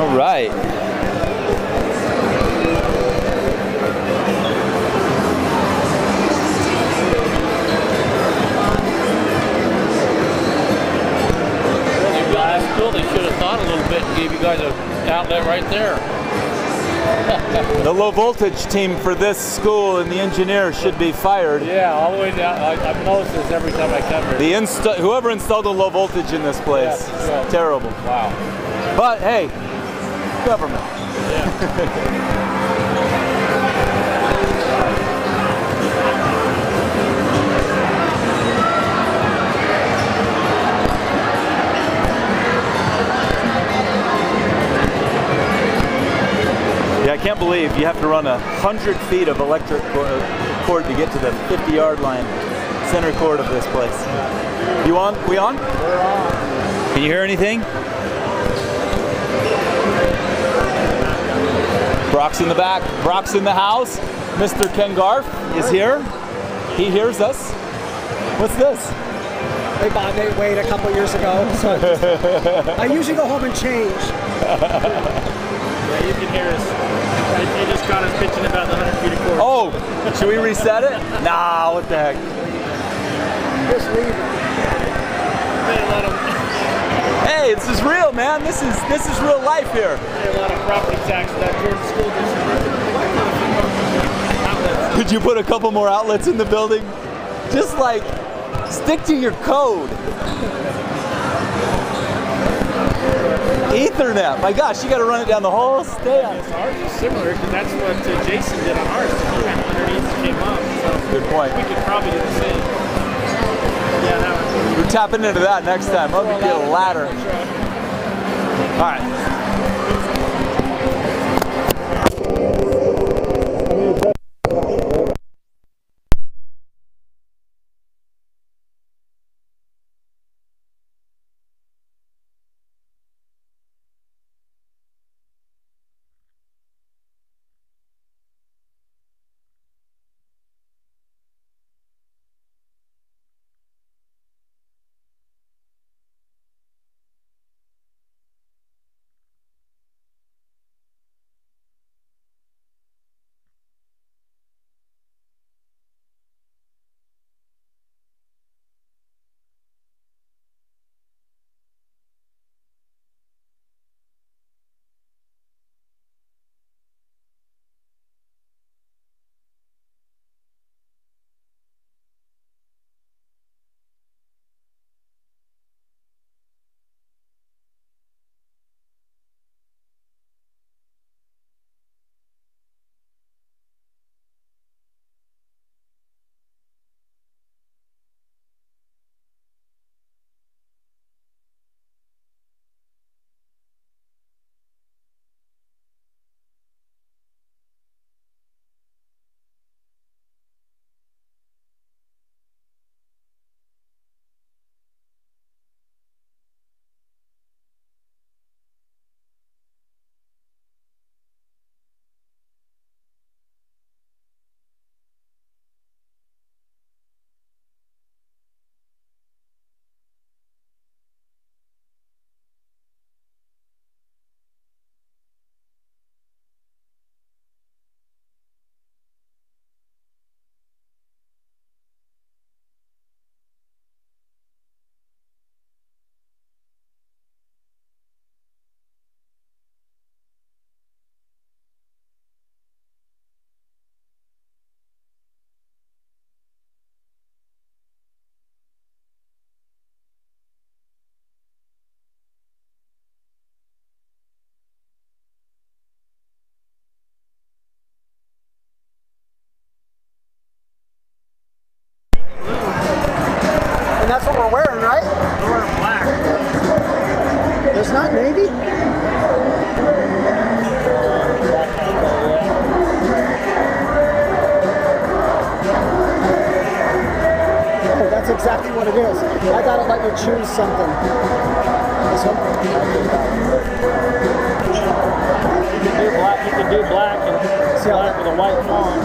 All right. They should have thought a little bit and gave you guys an outlet right there. The low voltage team for this school and the engineer should be fired. Yeah, all the way down. I've noticed this every time I come here. Whoever installed the low voltage in this place, yeah, terrible. Wow. But hey, government. Yeah. Yeah, I can't believe you have to run 100 feet of electric cord to get to the 50-yard line, center cord of this place. You on? We on? We're on. Can you hear anything? Brock's in the back. Brock's in the house. Mr. Ken Garf is here. He hears us. What's this? They bought Nate Wade a couple years ago, so I usually go home and change. Yeah, you can hear us. They just got us pitching about the 100 feet of cord. Oh, should we reset it? Nah, what the heck? Just leave it. Hey, this is real, man. This is real life here. A lot of property tax for that Georgia school district. Could you put a couple more outlets in the building? Just like, stick to your code. Ethernet. My gosh, you got to run it down the whole stand. Yes, ours is similar because that's what Jason did on ours. He went underneath and came up. So good point. We could probably do the same. Yeah, that was. We're tapping into that next time. Let me get a ladder. All right. And that's what we're wearing, right? We're wearing black. It's not navy? Oh, that's exactly what it is. I gotta let you choose something. This one? You can do black and See how black with a white font.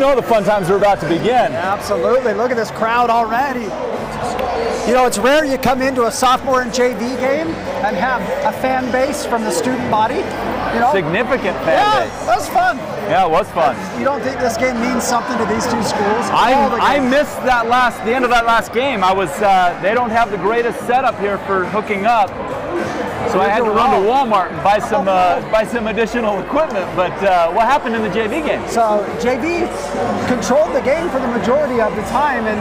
know the fun times are about to begin. Absolutely. Look at this crowd already. You know, it's rare you come into a sophomore and JV game and have a fan base from the student body. You know? Significant fan base. Yeah, that was fun. Yeah, it was fun. You don't think this game means something to these two schools? I missed the end of that last game. I was they don't have the greatest setup here for hooking up, so I had to run to Walmart and buy some additional equipment. But what happened in the JV game? So JV controlled the game for the majority of the time and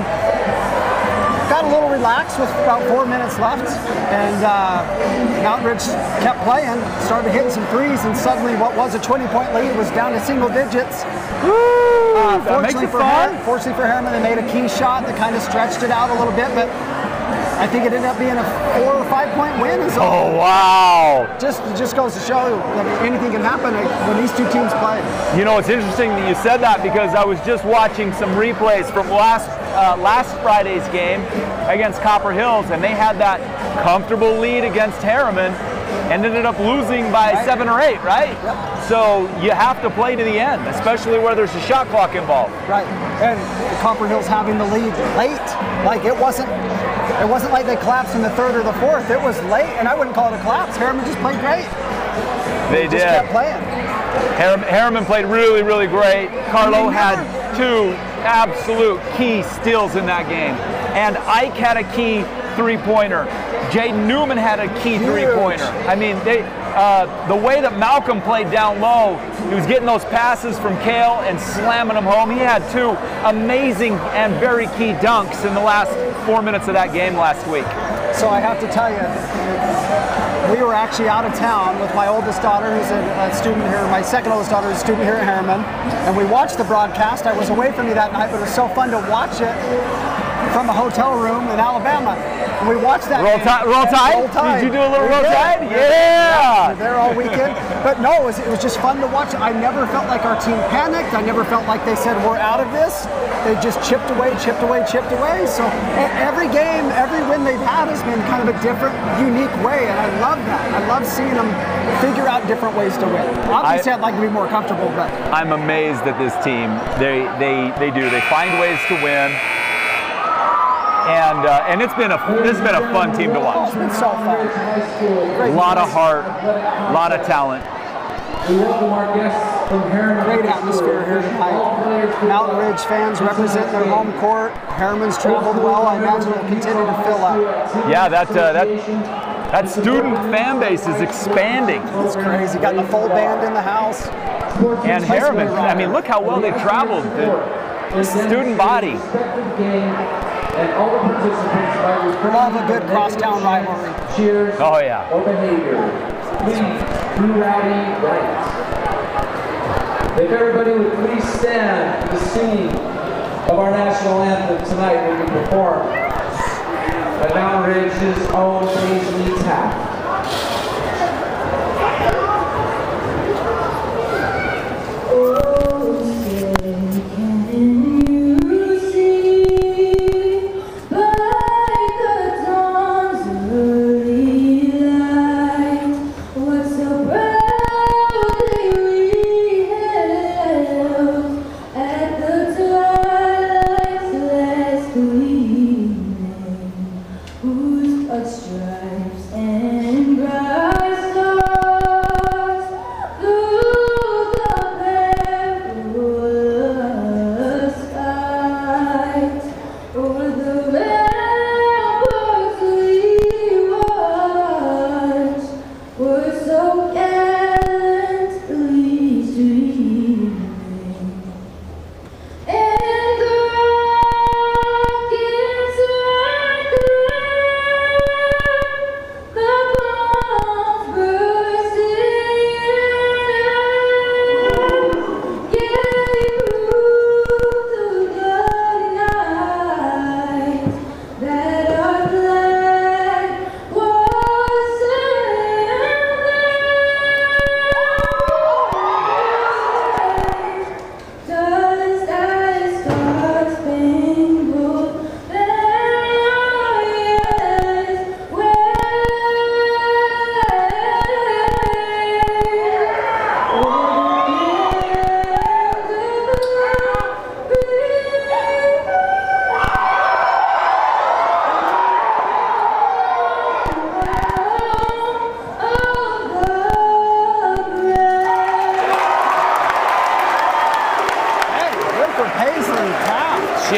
got a little relaxed with about 4 minutes left, and Mtn Ridge kept playing, started hitting some threes, and suddenly what was a 20-point lead was down to single digits. That makes it fun. Fortunately for Herriman, they made a key shot that kind of stretched it out a little bit, but I think it ended up being a 4 or 5 point win. And so oh wow! It just goes to show that anything can happen when these two teams play. You know, it's interesting that you said that because I was just watching some replays from last Friday's game against Copper Hills, and they had that comfortable lead against Herriman and ended up losing by 7 or 8, right? Yep. So you have to play to the end, especially where there's a shot clock involved. Right, and Copper Hills having the lead late, like it wasn't like they collapsed in the third or the fourth. It was late, and I wouldn't call it a collapse. Herriman just played great. They just kept playing. Herriman played really, really great. Carlo had 2 absolute key steals in that game, and Ike had a key three-pointer. Jaden Newman had a key three-pointer. I mean, the way that Malcolm played down low, he was getting those passes from Kale and slamming them home. He had 2 amazing and very key dunks in the last 4 minutes of that game last week. So I have to tell you, we were actually out of town with my oldest daughter, who's a student here, my second oldest daughter is a student here at Herriman, and we watched the broadcast. I was away from you that night, but it was so fun to watch it from a hotel room in Alabama. And we watched that Roll Tide? Roll Tide. Did you do a little Roll Tide? Yeah! We were there all weekend. But no, it was just fun to watch. I never felt like our team panicked. I never felt like they said, we're out of this. They just chipped away. So every game, every win they've had has been kind of a different, unique way, and I love that. I love seeing them figure out different ways to win. Obviously, I'd like to be more comfortable, but I'm amazed at this team. They do. They find ways to win. And this has been a fun team to watch. It's been so fun. A lot of heart, a lot of talent. We welcome our guests from Herriman. Great atmosphere here tonight. Mtn Ridge fans represent their home court. Herriman's traveled well. I imagine it'll continue to fill up. Yeah, that student fan base is expanding. It's crazy. Got the full band in the house. And Herriman, I mean, look how well they traveled. The student body. And all the participants by Love a good crosstown rivalry. Cheers. Oh yeah. Or behavior. Please, do rowdy right. If everybody would please stand for the singing of our national anthem tonight when we perform at Mtn Ridge's own Paisley Tap. A strife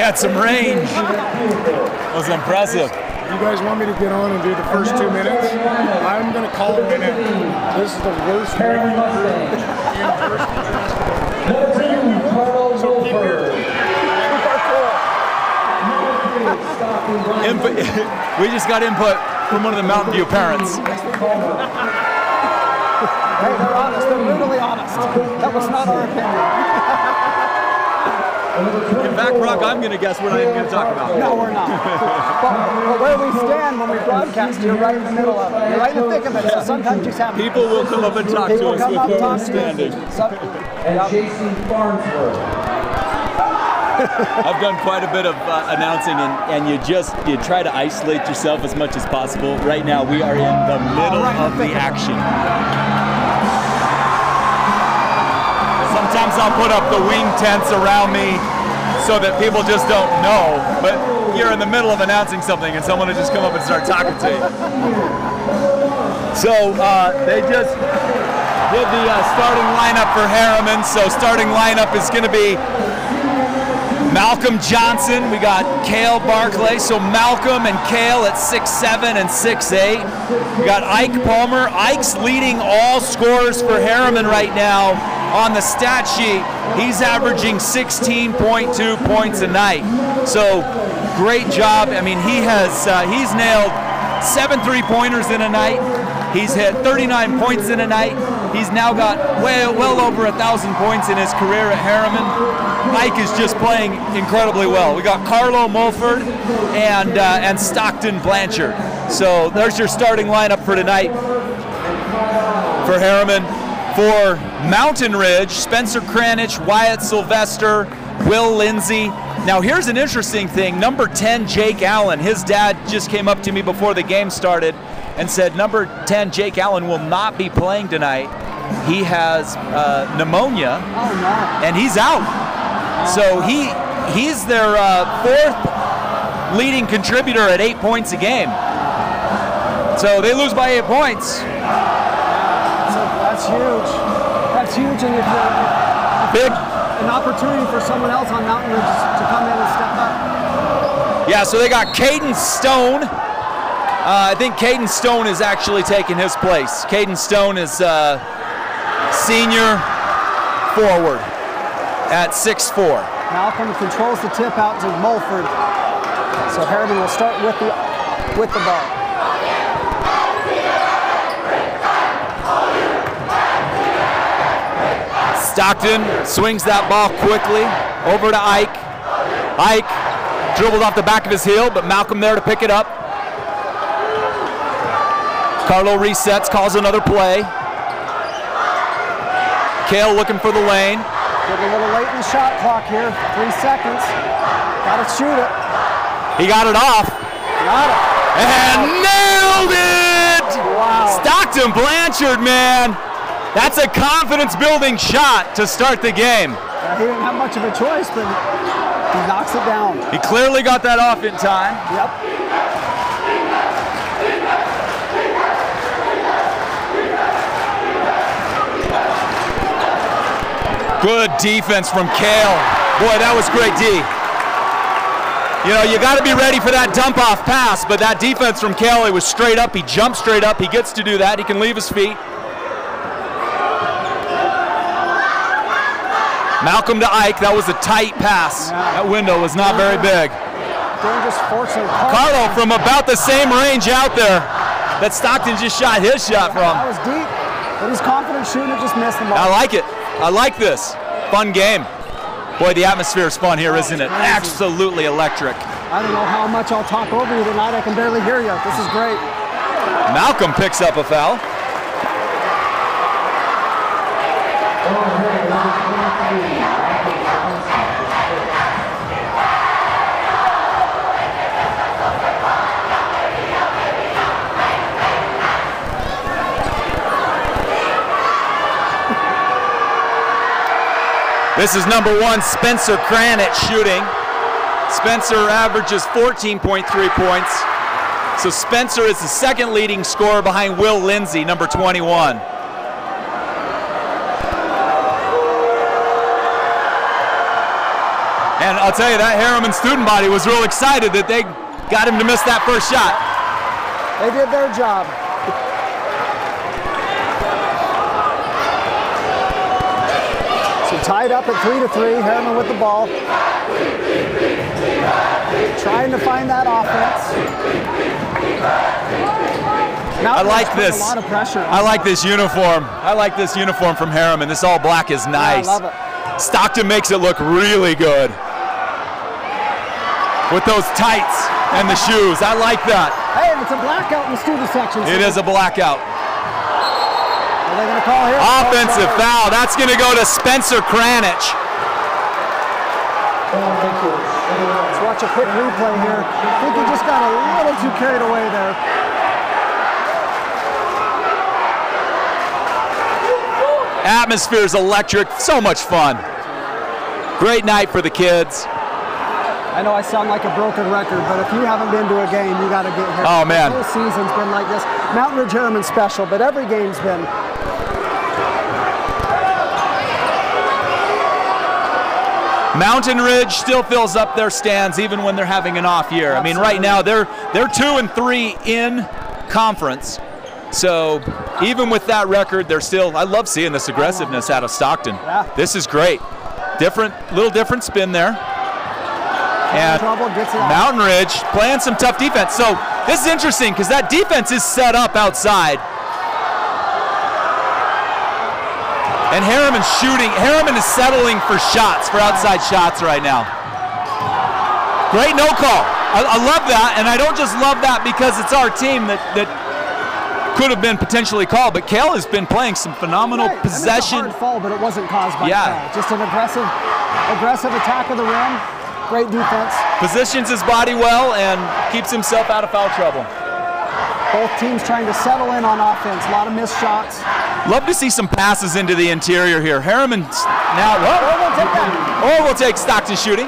had some range. That was impressive. You guys want me to get on and do the first 2 minutes? I'm going to call it right now. This is the worst Herriman so keep your We just got input from one of the Mountain View parents. Hey, they're honest. They're brutally honest. That was not our opinion. In fact, Brock, I'm going to guess we're not even going to talk about it. No, we're not. But where we stand when we broadcast, you're right in the middle of it. You're right in the thick of it. So sometimes you just have people will come up and talk to us with where we're standing. And Jason Farnsworth. I've done quite a bit of announcing, and you try to isolate yourself as much as possible. Right now, we are in the middle of the action. Sometimes I'll put up the wing tents around me so that people just don't know, but you're in the middle of announcing something and someone will just come up and start talking to you. So they just did the starting lineup for Herriman. So starting lineup is going to be Malcolm Johnson. We got Cale Barclay. So Malcolm and Cale at 6'7" and 6'8". We got Ike Palmer. Ike's leading all scorers for Herriman right now on the stat sheet. He's averaging 16.2 points a night. So great job. I mean, he's nailed 7 3-pointers in a night. He's hit 39 points in a night. He's now got well over 1,000 points in his career at Herriman. Ike is just playing incredibly well. We got Carlo Mulford and Stockton Blanchard. So there's your starting lineup for tonight for Herriman. For Mountain Ridge, Spencer Cranich, Wyatt Sylvester, Will Lindsay. Now here's an interesting thing. Number 10, Jake Allen. His dad just came up to me before the game started and said number 10, Jake Allen, will not be playing tonight. He has pneumonia, and he's out. So he's their 4th leading contributor at 8 points a game. So they lose by 8 points. That's huge. That's huge, and it's big an opportunity for someone else on Mountain Ridge to come in and step up. Yeah, so they got Caden Stone. I think Caden Stone is actually taking his place. Caden Stone is senior forward at 6'4". Malcolm controls the tip out to Mulford. So Herriman will start with the ball. Stockton swings that ball quickly over to Ike. Ike dribbled off the back of his heel, but Malcolm there to pick it up. Carlo resets, calls another play. Cale looking for the lane. Getting a little late in the shot clock here. 3 seconds. Gotta shoot it. He got it off. Got it. And nailed it! Wow. Stockton Blanchard, man. That's a confidence-building shot to start the game. He didn't have much of a choice, but he knocks it down. He clearly got that off in time. Yep. Good defense from Cale. Boy, that was great D. You know, you got to be ready for that dump-off pass, but that defense from Cale, it was straight up. He jumped straight up. He gets to do that. He can leave his feet. Malcolm to Ike, that was a tight pass. That window was not very big. Dangerous fortune. Carlo from about the same range out there that Stockton just shot his shot from. That was deep, but he's confident shooting it, just missed the ball. I like it. I like this. Fun game. Boy, the atmosphere is fun here, isn't it? Absolutely electric. I don't know how much I'll talk over you tonight. I can barely hear you. This is great. Malcolm picks up a foul. This is number 1, Spencer Cranich shooting. Spencer averages 14.3 points. So Spencer is the 2nd leading scorer behind Will Lindsay, number 21. And I'll tell you, that Herriman student body was real excited that they got him to miss that first shot. They did their job. So tied up at 3-3. Herriman with the ball. Trying to find that offense. I like this. A lot of pressure. I like this uniform. I like this uniform from Herriman. This all black is nice. Yeah, I love it. Stockton makes it look really good with those tights and the shoes. I like that. Hey, it's a blackout in the student section. It is a blackout. Are they going to call here? Offensive foul. That's going to go to Spencer Kranich. Let's watch a quick replay here. I think he just got a little too carried away there. Atmosphere is electric. So much fun. Great night for the kids. I know I sound like a broken record, but if you haven't been to a game, you got to get here. Oh, man. The whole season's been like this. Mtn Ridge Herriman special, but every game's been. Mtn Ridge still fills up their stands even when they're having an off year. Absolutely. I mean, right now they're 2-3 in conference. So even with that record, they're still. I love seeing this aggressiveness out of Stockton. Yeah. This is great. Little different spin there. And Mtn Ridge playing some tough defense. So this is interesting because that defense is set up outside. And Herriman's shooting. Herriman is settling for shots, for outside shots right now. Great no call. I love that, and I don't just love that because it's our team that could have been potentially called, but Cale has been playing some phenomenal possession. It's a hard fall, but it wasn't caused by Cale. Just an aggressive attack of the rim. Great defense. Positions his body well and keeps himself out of foul trouble. Both teams trying to settle in on offense. A lot of missed shots. Love to see some passes into the interior here. Herriman now, we'll take Stockton shooting.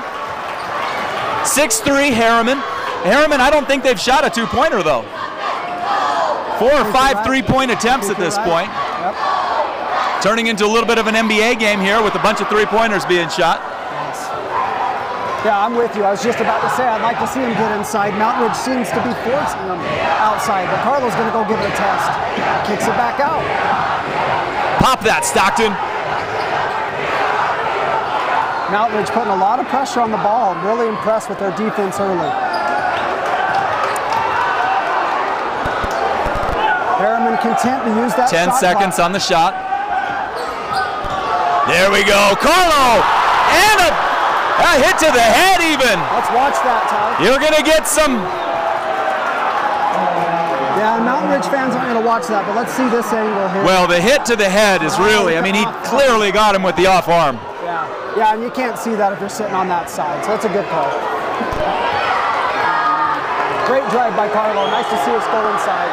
6-3 Herriman. Herriman, I don't think they've shot a two-pointer though. 4 or 5 three-point attempts at this point. Yep. Turning into a little bit of an NBA game here with a bunch of three-pointers being shot. Yeah, I'm with you. I was just about to say I'd like to see him get inside. Mtn Ridge seems to be forcing him outside, but Carlo's going to go give it a test. Kicks it back out. Pop that, Stockton. Mtn Ridge putting a lot of pressure on the ball. I'm really impressed with their defense early. Herriman content to use that 10 shot seconds clock. on the shot. There we go. Carlo! And a hit to the head even. Let's watch that, Ty. You're going to get some. Yeah, Mtn Ridge fans aren't going to watch that, but let's see this angle here. Well, the hit to the head is really, I mean, he clearly got him with the off arm. Yeah, and you can't see that if you're sitting on that side, so that's a good call. Great drive by Carlo. Nice to see us go inside.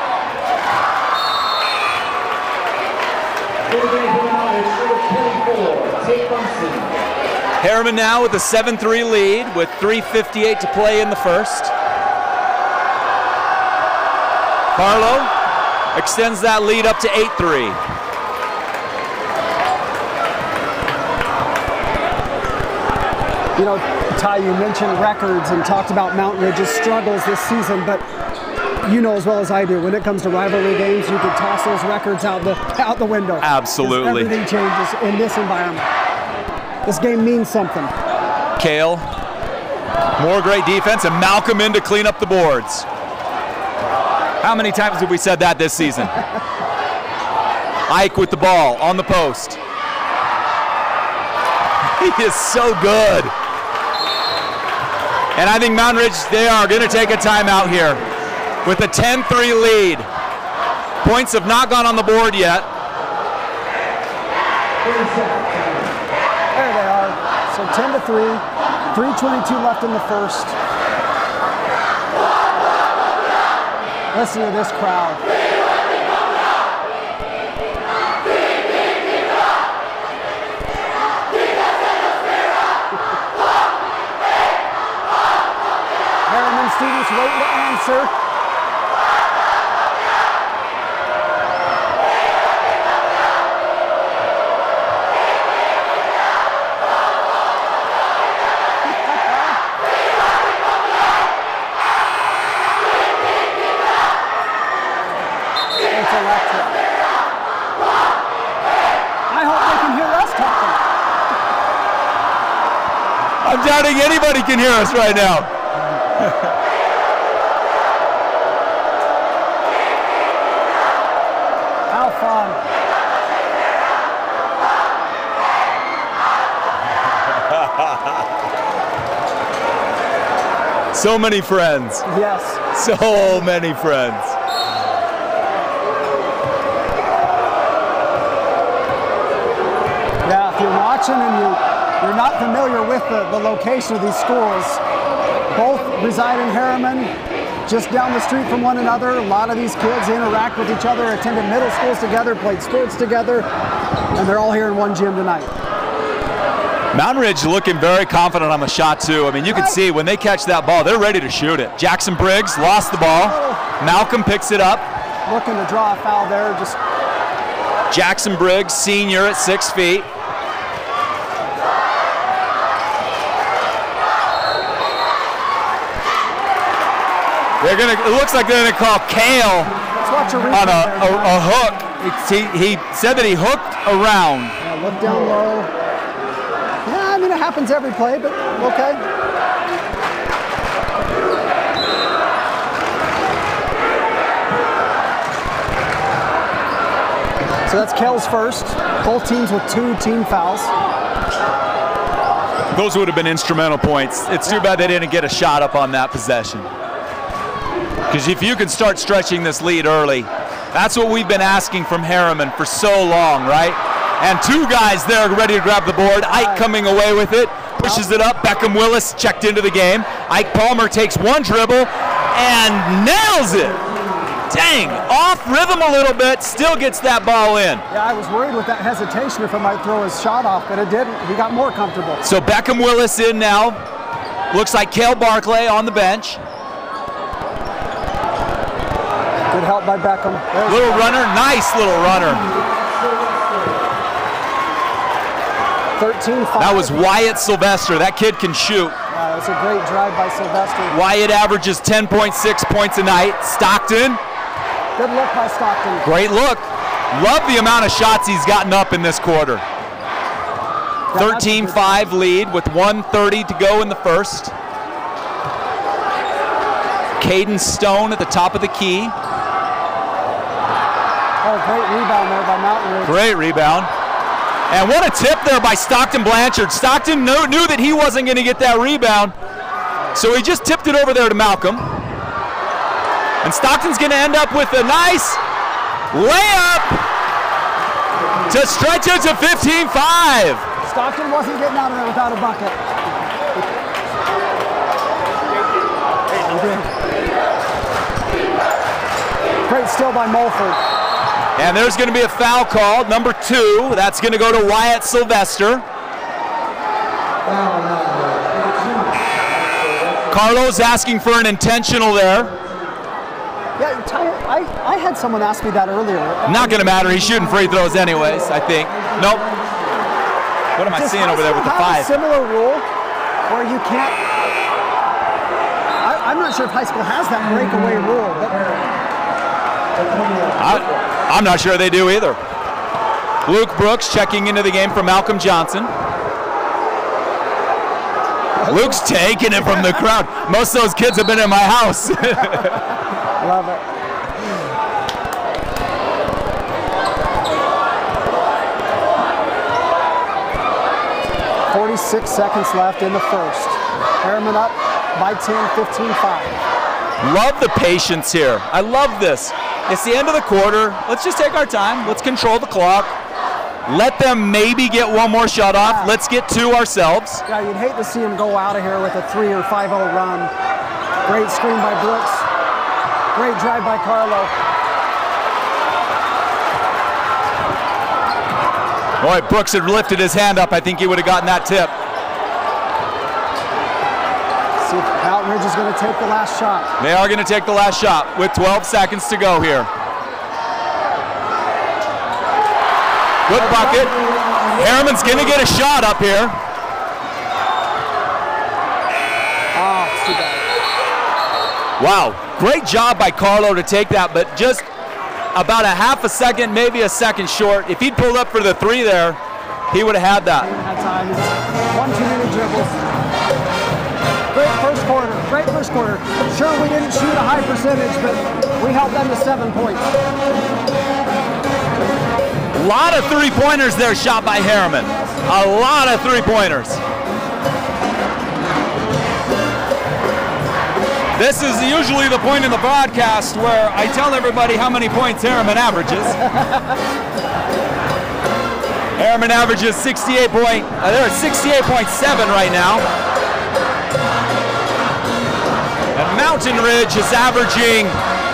Herriman now with a 7-3 lead with 3:58 to play in the first. Carlo extends that lead up to 8-3. You know, Ty, you mentioned records and talked about Mtn Ridge's struggles this season, but you know as well as I do, when it comes to rivalry games, you can toss those records out the window. Absolutely. Everything changes in this environment. This game means something. Cale, more great defense, and Malcolm in to clean up the boards. How many times have we said that this season? Ike with the ball on the post. He is so good. And I think Mtn Ridge, they are going to take a timeout here with a 10-3 lead. Points have not gone on the board yet. There they are. So 10-3, 3:22 left in the first. Listen to this crowd. Herriman students waiting to answer. to it. I hope they can hear us talking. I'm doubting anybody can hear us right now. How fun. So many friends. Yes. So many friends. Yeah, if you're watching and you're not familiar with the location of these schools, both reside in Herriman, just down the street from one another. A lot of these kids interact with each other, attended middle schools together, played sports together, and they're all here in one gym tonight. Mtn Ridge looking very confident on the shot too. I mean, you can see when they catch that ball, they're ready to shoot it. Jackson Briggs lost the ball. Malcolm picks it up. Looking to draw a foul there. Just Jackson Briggs, senior at 6 feet. It looks like they're gonna call Kale on a hook. He said that he hooked around. Yeah, look down low. Yeah, I mean it happens every play, but okay. So that's Kale's first. Both teams with 2 team fouls. Those would have been instrumental points. It's too bad they didn't get a shot up on that possession. Because if you can start stretching this lead early, that's what we've been asking from Herriman for so long, right? And 2 guys there ready to grab the board. Ike coming away with it, pushes it up. Beckham Willis checked into the game. Ike Palmer takes 1 dribble and nails it. Dang, off rhythm a little bit, still gets that ball in. Yeah, I was worried with that hesitation if it might throw his shot off, but it didn't. He got more comfortable. So Beckham Willis in now. Looks like Cale Barclay on the bench. Good help by Beckham. Little runner, nice little runner. 13-5. That was Wyatt Sylvester. That kid can shoot. Yeah, it's a great drive by Sylvester. Wyatt averages 10.6 points a night. Stockton. Good look by Stockton. Great look. Love the amount of shots he's gotten up in this quarter. 13-5 lead with 1:30 to go in the first. Caden Stone at the top of the key. Oh, great rebound there by Mtn Ridge. Great rebound. And what a tip there by Stockton Blanchard. Stockton knew that he wasn't going to get that rebound, so he just tipped it over there to Malcolm. And Stockton's going to end up with a nice layup to stretch it to 15-5. Stockton wasn't getting out of there without a bucket. Great steal by Mulford. And there's going to be a foul called, number 2. That's going to go to Wyatt Sylvester. Carlos asking for an intentional there. Yeah, I had someone ask me that earlier. Not going to matter. He's shooting free throws anyways, I think. Nope. What am I seeing over there with the 5? A similar rule where you can't. I'm not sure if high school has that breakaway rule, but I'm not sure they do either. Luke Brooks checking into the game for Malcolm Johnson. Luke's taking it from the crowd. Most of those kids have been in my house. Love it. .46 seconds left in the first. Herriman up by 10, 15-5. Love the patience here. I love this. It's the end of the quarter. Let's just take our time. Let's control the clock. Let them maybe get one more shot off. Yeah. Let's get 2 ourselves. Yeah, you'd hate to see him go out of here with a 3 or 5-0 run. Great screen by Brooks. Great drive by Carlo. Boy, Brooks had lifted his hand up. I think he would have gotten that tip. See if Mtn Ridge is going to take the last shot. They are going to take the last shot with 12 seconds to go here. Good bucket. Herriman's going to get a shot up here. Oh, it's too bad. Wow, great job by Carlo to take that, but just about a half a second, maybe a second short. If he'd pulled up for the 3 there, he would have had that. That time, 1 too many dribbles. Great first quarter. Great first quarter. Sure, we didn't shoot a high percentage, but we held them to 7 points. A lot of 3-pointers there shot by Herriman. A lot of 3-pointers. This is usually the point in the broadcast where I tell everybody how many points Herriman averages. Herriman averages 68 they're at 68.7 right now. And Mtn Ridge is averaging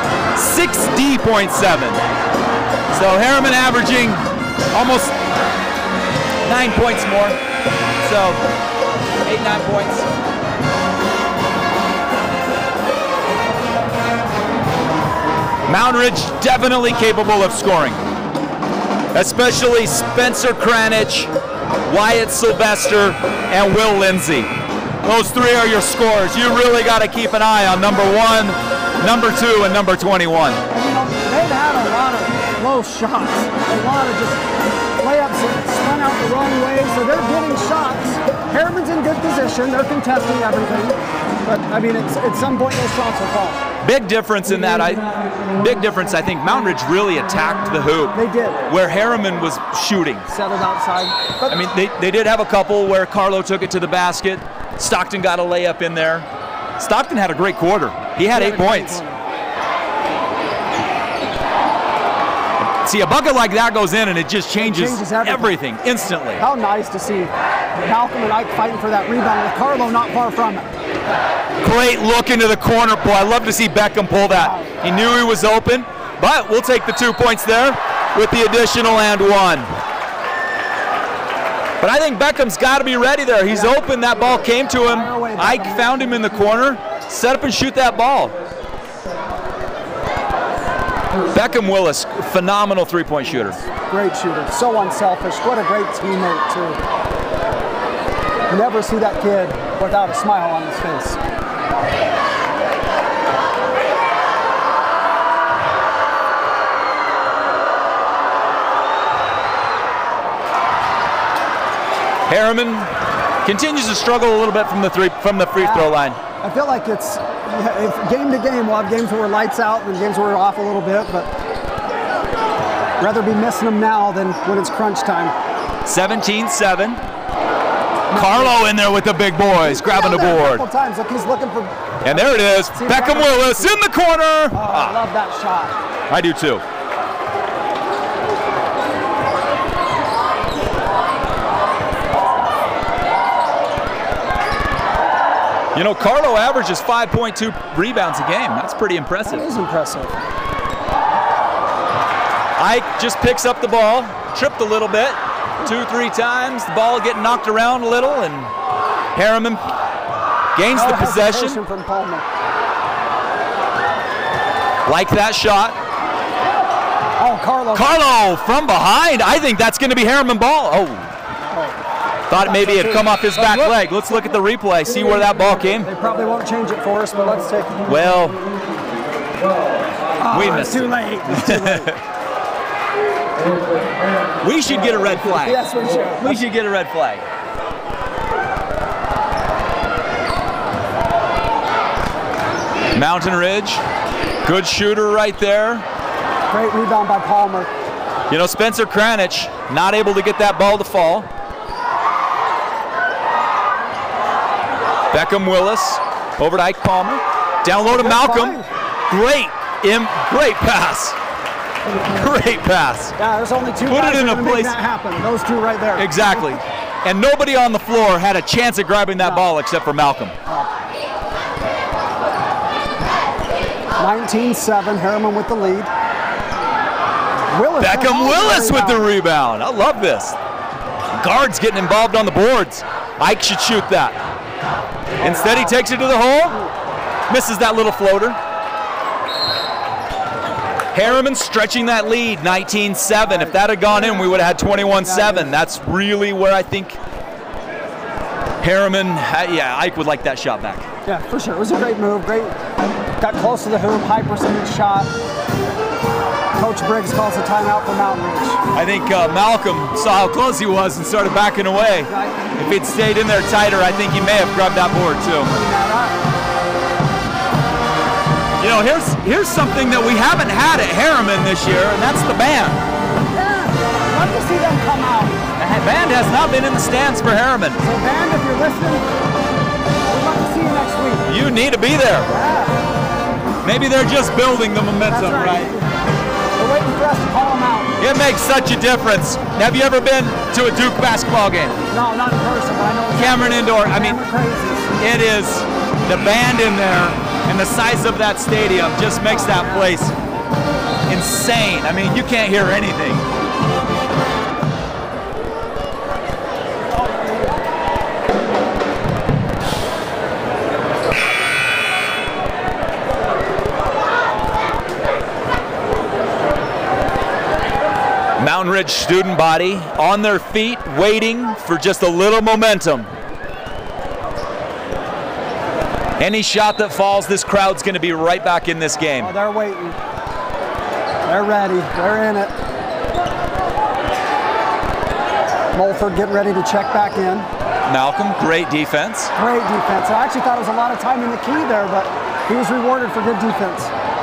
60.7. So Herriman averaging almost 9 points more. So 8-9 points. Mtn Ridge definitely capable of scoring. Especially Spencer Kranich, Wyatt Sylvester, and Will Lindsay. Those 3 are your scorers. You really got to keep an eye on number 1, number 2, and number 21. And, they've had a lot of low shots, a lot of just layups that spun out the wrong way, so they're getting shots. Herriman's in good position, they're contesting everything, but I mean, at some point those shots will fall. Big difference in that. Big difference. I think Mtn Ridge really attacked the hoop. They did. Where Herriman was shooting. Settled outside. But I mean, they did have a couple where Carlo took it to the basket. Stockton got a layup in there. Stockton had a great quarter. He had 8 points. See, a bucket like that goes in and it just changes everything instantly. How nice to see Malcolm and Ike fighting for that rebound with Carlo not far from it. Great look into the corner. Boy, I love to see Beckham pull that. He knew he was open, but we'll take the 2 points there with the additional and 1. But I think Beckham's got to be ready there. He's open. That ball came to him. Ike found him in the corner. Set up and shoot that ball. Beckham Willis, phenomenal 3-point shooter. Great shooter. So unselfish. What a great teammate, too. Never see that kid without a smile on his face. Herriman continues to struggle a little bit from the free throw line. I feel like it's game to game. We'll have games where we're lights out and games where we're off a little bit, but rather be missing them now than when it's crunch time. 17-7. Carlo in there with the big boys, grabbing the board. A couple times. Look, he's looking for. And there it is. Beckham Willis in the corner. Oh, I love that shot. I do too. You know, Carlo averages 5.2 rebounds a game. That's pretty impressive. That is impressive. Ike just picks up the ball, tripped a little bit, 2-3 times. The ball getting knocked around a little, and Herriman gains the possession. From Palmer. Like that shot. Oh, Carlo. Carlo from behind. I think that's going to be Herriman ball. Oh. Thought maybe it had come off his back leg. Let's look at the replay, see where that ball came. They probably won't change it for us, but let's take it. Well, we missed too late. It's too late. We should get a red flag. Yes, we should. We should get a red flag. Mtn Ridge, good shooter right there. Great rebound by Palmer. You know, Spencer Kranich not able to get that ball to fall. Beckham Willis over to Ike Palmer. Down low to Malcolm. Great pass. Great pass. Yeah, there's only 2 guys that can make that happen. Those 2 right there. Exactly. And nobody on the floor had a chance at grabbing that ball except for Malcolm. 19-7, Herriman with the lead. Willis, Beckham Willis with the rebound. I love this. Guards getting involved on the boards. Ike should shoot that. Instead, he takes it to the hole. Misses that little floater. Herriman stretching that lead, 19-7. If that had gone in, we would have had 21-7. That's really where I think Herriman, Ike would like that shot back. Yeah, for sure. It was a great move. Great. Got close to the hoop, high percentage shot. Coach Briggs calls a timeout for Mountain Ridge. I think Malcolm saw how close he was and started backing away. Right. If he'd stayed in there tighter, I think he may have grabbed that board too. You know, here's something that we haven't had at Herriman this year, and that's the band. Yeah, love to see them come out. The band has not been in the stands for Herriman. So band, if you're listening, we'd love to see you next week. You need to be there. Yeah. Maybe they're just building the momentum, That's right. We're waiting for us to call them out. It makes such a difference. Have you ever been to a Duke basketball game? No, not in person, but I know it's Cameron Indoor. I mean, crazy. it is the band in there and the size of that stadium just makes that place insane. I mean, you can't hear anything. Mountain Ridge student body on their feet, waiting for just a little momentum. Any shot that falls, this crowd's going to be right back in this game. Oh, they're waiting. They're ready. They're in it. Mulford getting ready to check back in. Malcolm, great defense. Great defense. I actually thought it was a lot of time in the key there, but he was rewarded for good defense.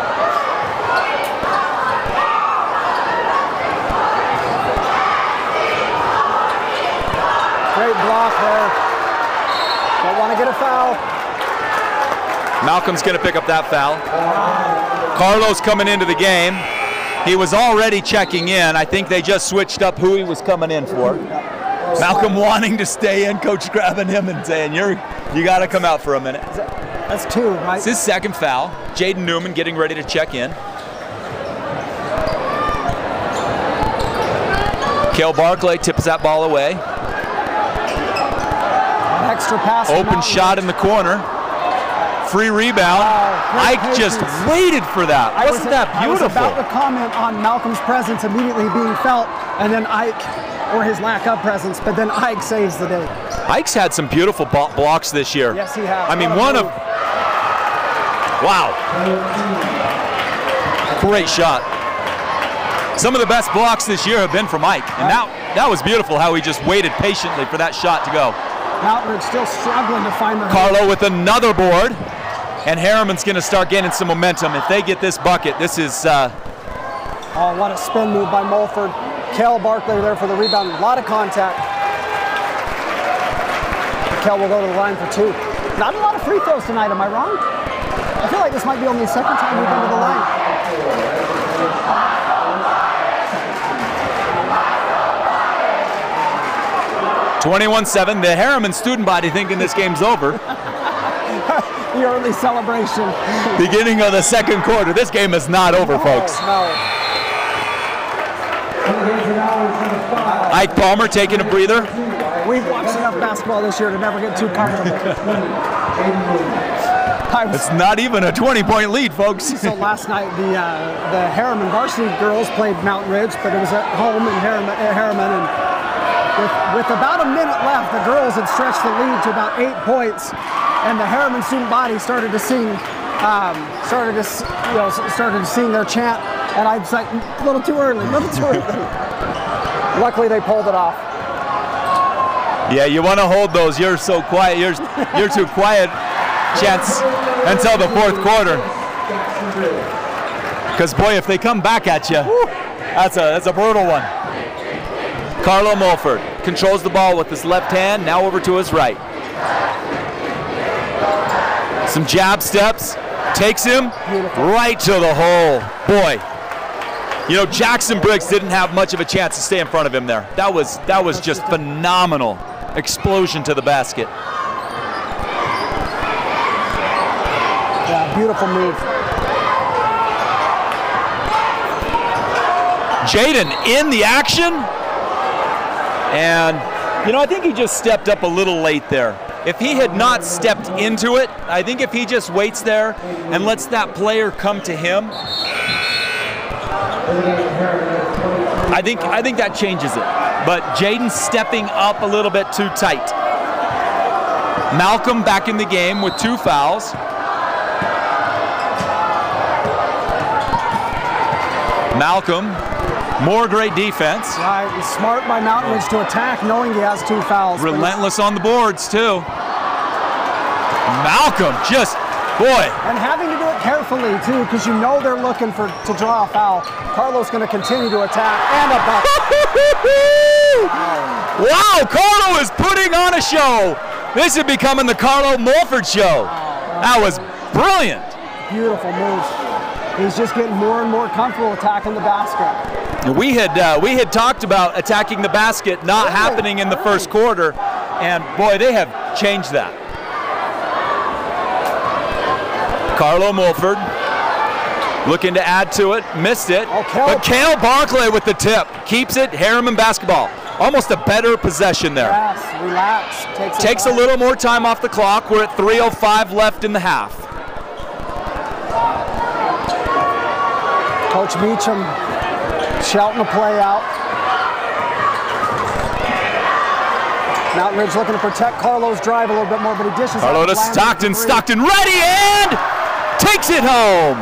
Great block there. Don't want to get a foul. Malcolm's going to pick up that foul. Carlos coming into the game. He was already checking in. I think they just switched up who he was coming in for. Malcolm wanting to stay in, coach grabbing him and saying, you got to come out for a minute. That's two, right? It's his second foul. Jaden Newman getting ready to check in. Cale Barclay tips that ball away. An extra pass. Open shot in the corner. Free rebound. Ike just waited for that. Wasn't that beautiful? I was about to comment on Malcolm's presence immediately being felt, and then Ike, or his lack of presence, but then Ike saves the day. Ike's had some beautiful blocks this year. Yes, he has. I mean, wow. Great shot. Some of the best blocks this year have been from Ike, and that was beautiful how he just waited patiently for that shot to go. Mountain Ridge still struggling to find the Carlo with another board, and Herriman's going to start getting some momentum. If they get this bucket, this is... Oh, what a spin move by Mulford. Cale Barclay there for the rebound. A lot of contact. Cale will go to the line for two. Not a lot of free throws tonight, am I wrong? I feel like this might be only the second time we've been to the line. 21-7, the Herriman student body thinking this game's over. The early celebration. Beginning of the second quarter. This game is not over, folks. No. Ike Palmer taking a breather. We've watched enough basketball this year to never get too comfortable. It's not even a 20-point lead, folks. So last night, the Herriman varsity girls played Mountain Ridge, but it was at home in Herriman, and with about a minute left, the girls had stretched the lead to about 8 points, and the Herriman student body started to sing, started to sing their chant, and I was like, a little too early. Luckily, they pulled it off. Yeah, you want to hold those. You're so quiet. You're too quiet. Chance until the fourth quarter. Because boy, if they come back at you, that's a brutal one. Carlo Mulford controls the ball with his left hand, now over to his right. Some jab steps, takes him right to the hole. Boy, you know, Jackson Briggs didn't have much of a chance to stay in front of him there. That was just phenomenal. Explosion to the basket. Yeah, beautiful move. Jaden in the action. And, you know, I think he just stepped up a little late there. If he had not stepped into it, I think if he just waits there and lets that player come to him, I think that changes it. But Jaden stepping up a little bit too tight. Malcolm back in the game with 2 fouls. Malcolm, more great defense. Right, he's smart by Mtn Ridge to attack, knowing he has 2 fouls. Relentless on the boards, too. Malcolm just, boy. And having to do it carefully, too, because you know they're looking to draw a foul. Carlo's going to continue to attack, and a bucket. Wow, Carlo is putting on a show. This is becoming the Carlo Mulford show. That was brilliant. Beautiful move. He's just getting more and more comfortable attacking the basket. We had talked about attacking the basket not happening in the first quarter, and boy, they have changed that. Carlo Mulford looking to add to it, missed it, but Cale Barclay with the tip keeps it. Herriman basketball, almost a better possession there. Yes, relax. Takes a little more time off the clock. We're at 3:05 left in the half. Coach Meacham shouting a play out. Mtn Ridge looking to protect Carlo's drive a little bit more, but he dishes. Carlo to Stockton. Stockton ready and takes it home.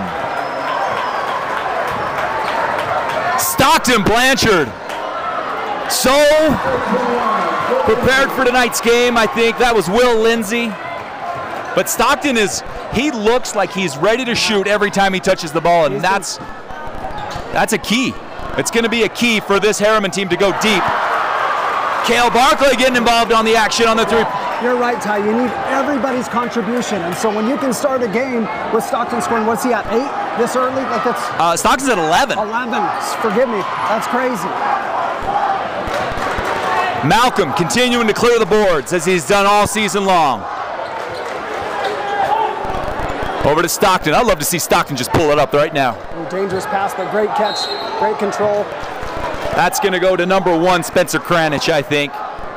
Stockton Blanchard. So prepared for tonight's game, I think. That was Will Lindsay. But Stockton he looks like he's ready to shoot every time he touches the ball, and that's a key. It's going to be a key for this Herriman team to go deep. Cale Barclay getting involved on the action on the 3. You're right, Ty. You need everybody's contribution, and so when you can start a game with Stockton scoring, what's he at, 8 this early? Like that's Stockton's at 11. 11. Forgive me. That's crazy. Malcolm continuing to clear the boards as he's done all season long. Over to Stockton. I'd love to see Stockton just pull it up right now. Dangerous pass, but great catch, great control. That's going to go to number 1, Spencer Kranich, I think.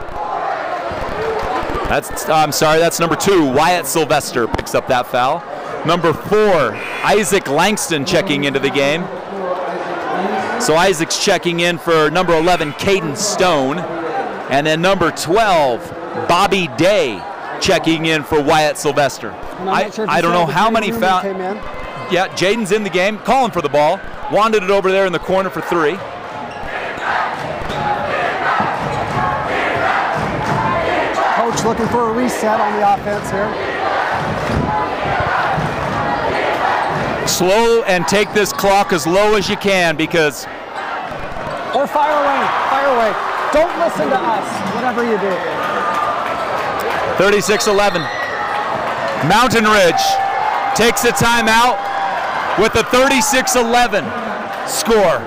That's number 2, Wyatt Sylvester picks up that foul. Number 4, Isaac Langston checking into the game. So Isaac's checking in for number 11, Caden Stone. And then number 12, Bobby Day checking in for Wyatt Sylvester. I don't know how many fouls. Yeah, Jaden's in the game, calling for the ball. Wanted it over there in the corner for 3. Coach looking for a reset on the offense here. Slow and take this clock as low as you can because... Or fire away, fire away. Don't listen to us, whatever you do. 36-11. Mtn Ridge takes a timeout with a 36-11 score.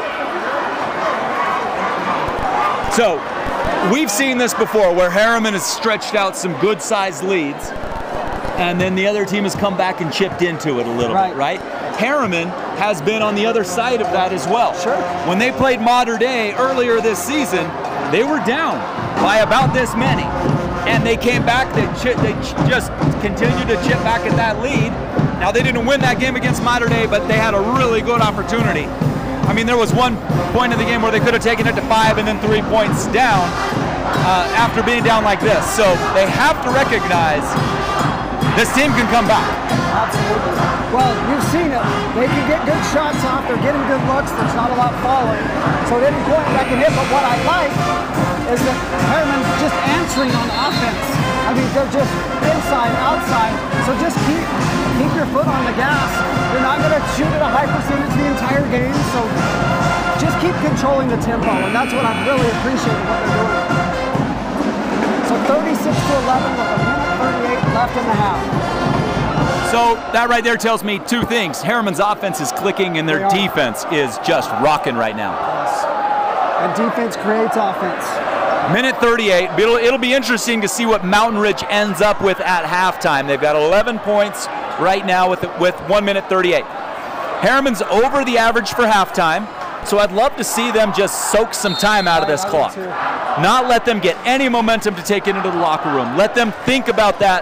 So, we've seen this before where Herriman has stretched out some good-sized leads and then the other team has come back and chipped into it a little bit, right? Herriman has been on the other side of that as well. Sure. When they played Mater Dei earlier this season, they were down by about this many. And they came back, they just continued to chip back at that lead. Now they didn't win that game against Mater Dei, but they had a really good opportunity. I mean, there was one point in the game where they could have taken it to 5 and then 3 points down after being down like this. So they have to recognize this team can come back. Absolutely. Well, you've seen it. They can get good shots off. They're getting good looks. There's not a lot falling. So at any point that can hit. But what I like is that Herriman's just answering on offense. I mean, they're just inside, outside. So just keep your foot on the gas. You're not going to shoot at a high percentage the entire game. So just keep controlling the tempo. And that's what I've really appreciated what they're doing. So 36-11 with a minute 38 left in the half. So that right there tells me 2 things. Herriman's offense is clicking and their defense is just rocking right now. Yes. And defense creates offense. Minute 38. It'll be interesting to see what Mtn Ridge ends up with at halftime. They've got 11 points right now with 1 minute 38. Herriman's over the average for halftime, so I'd love to see them just soak some time out of this clock. Not let them get any momentum to take it into the locker room. Let them think about that.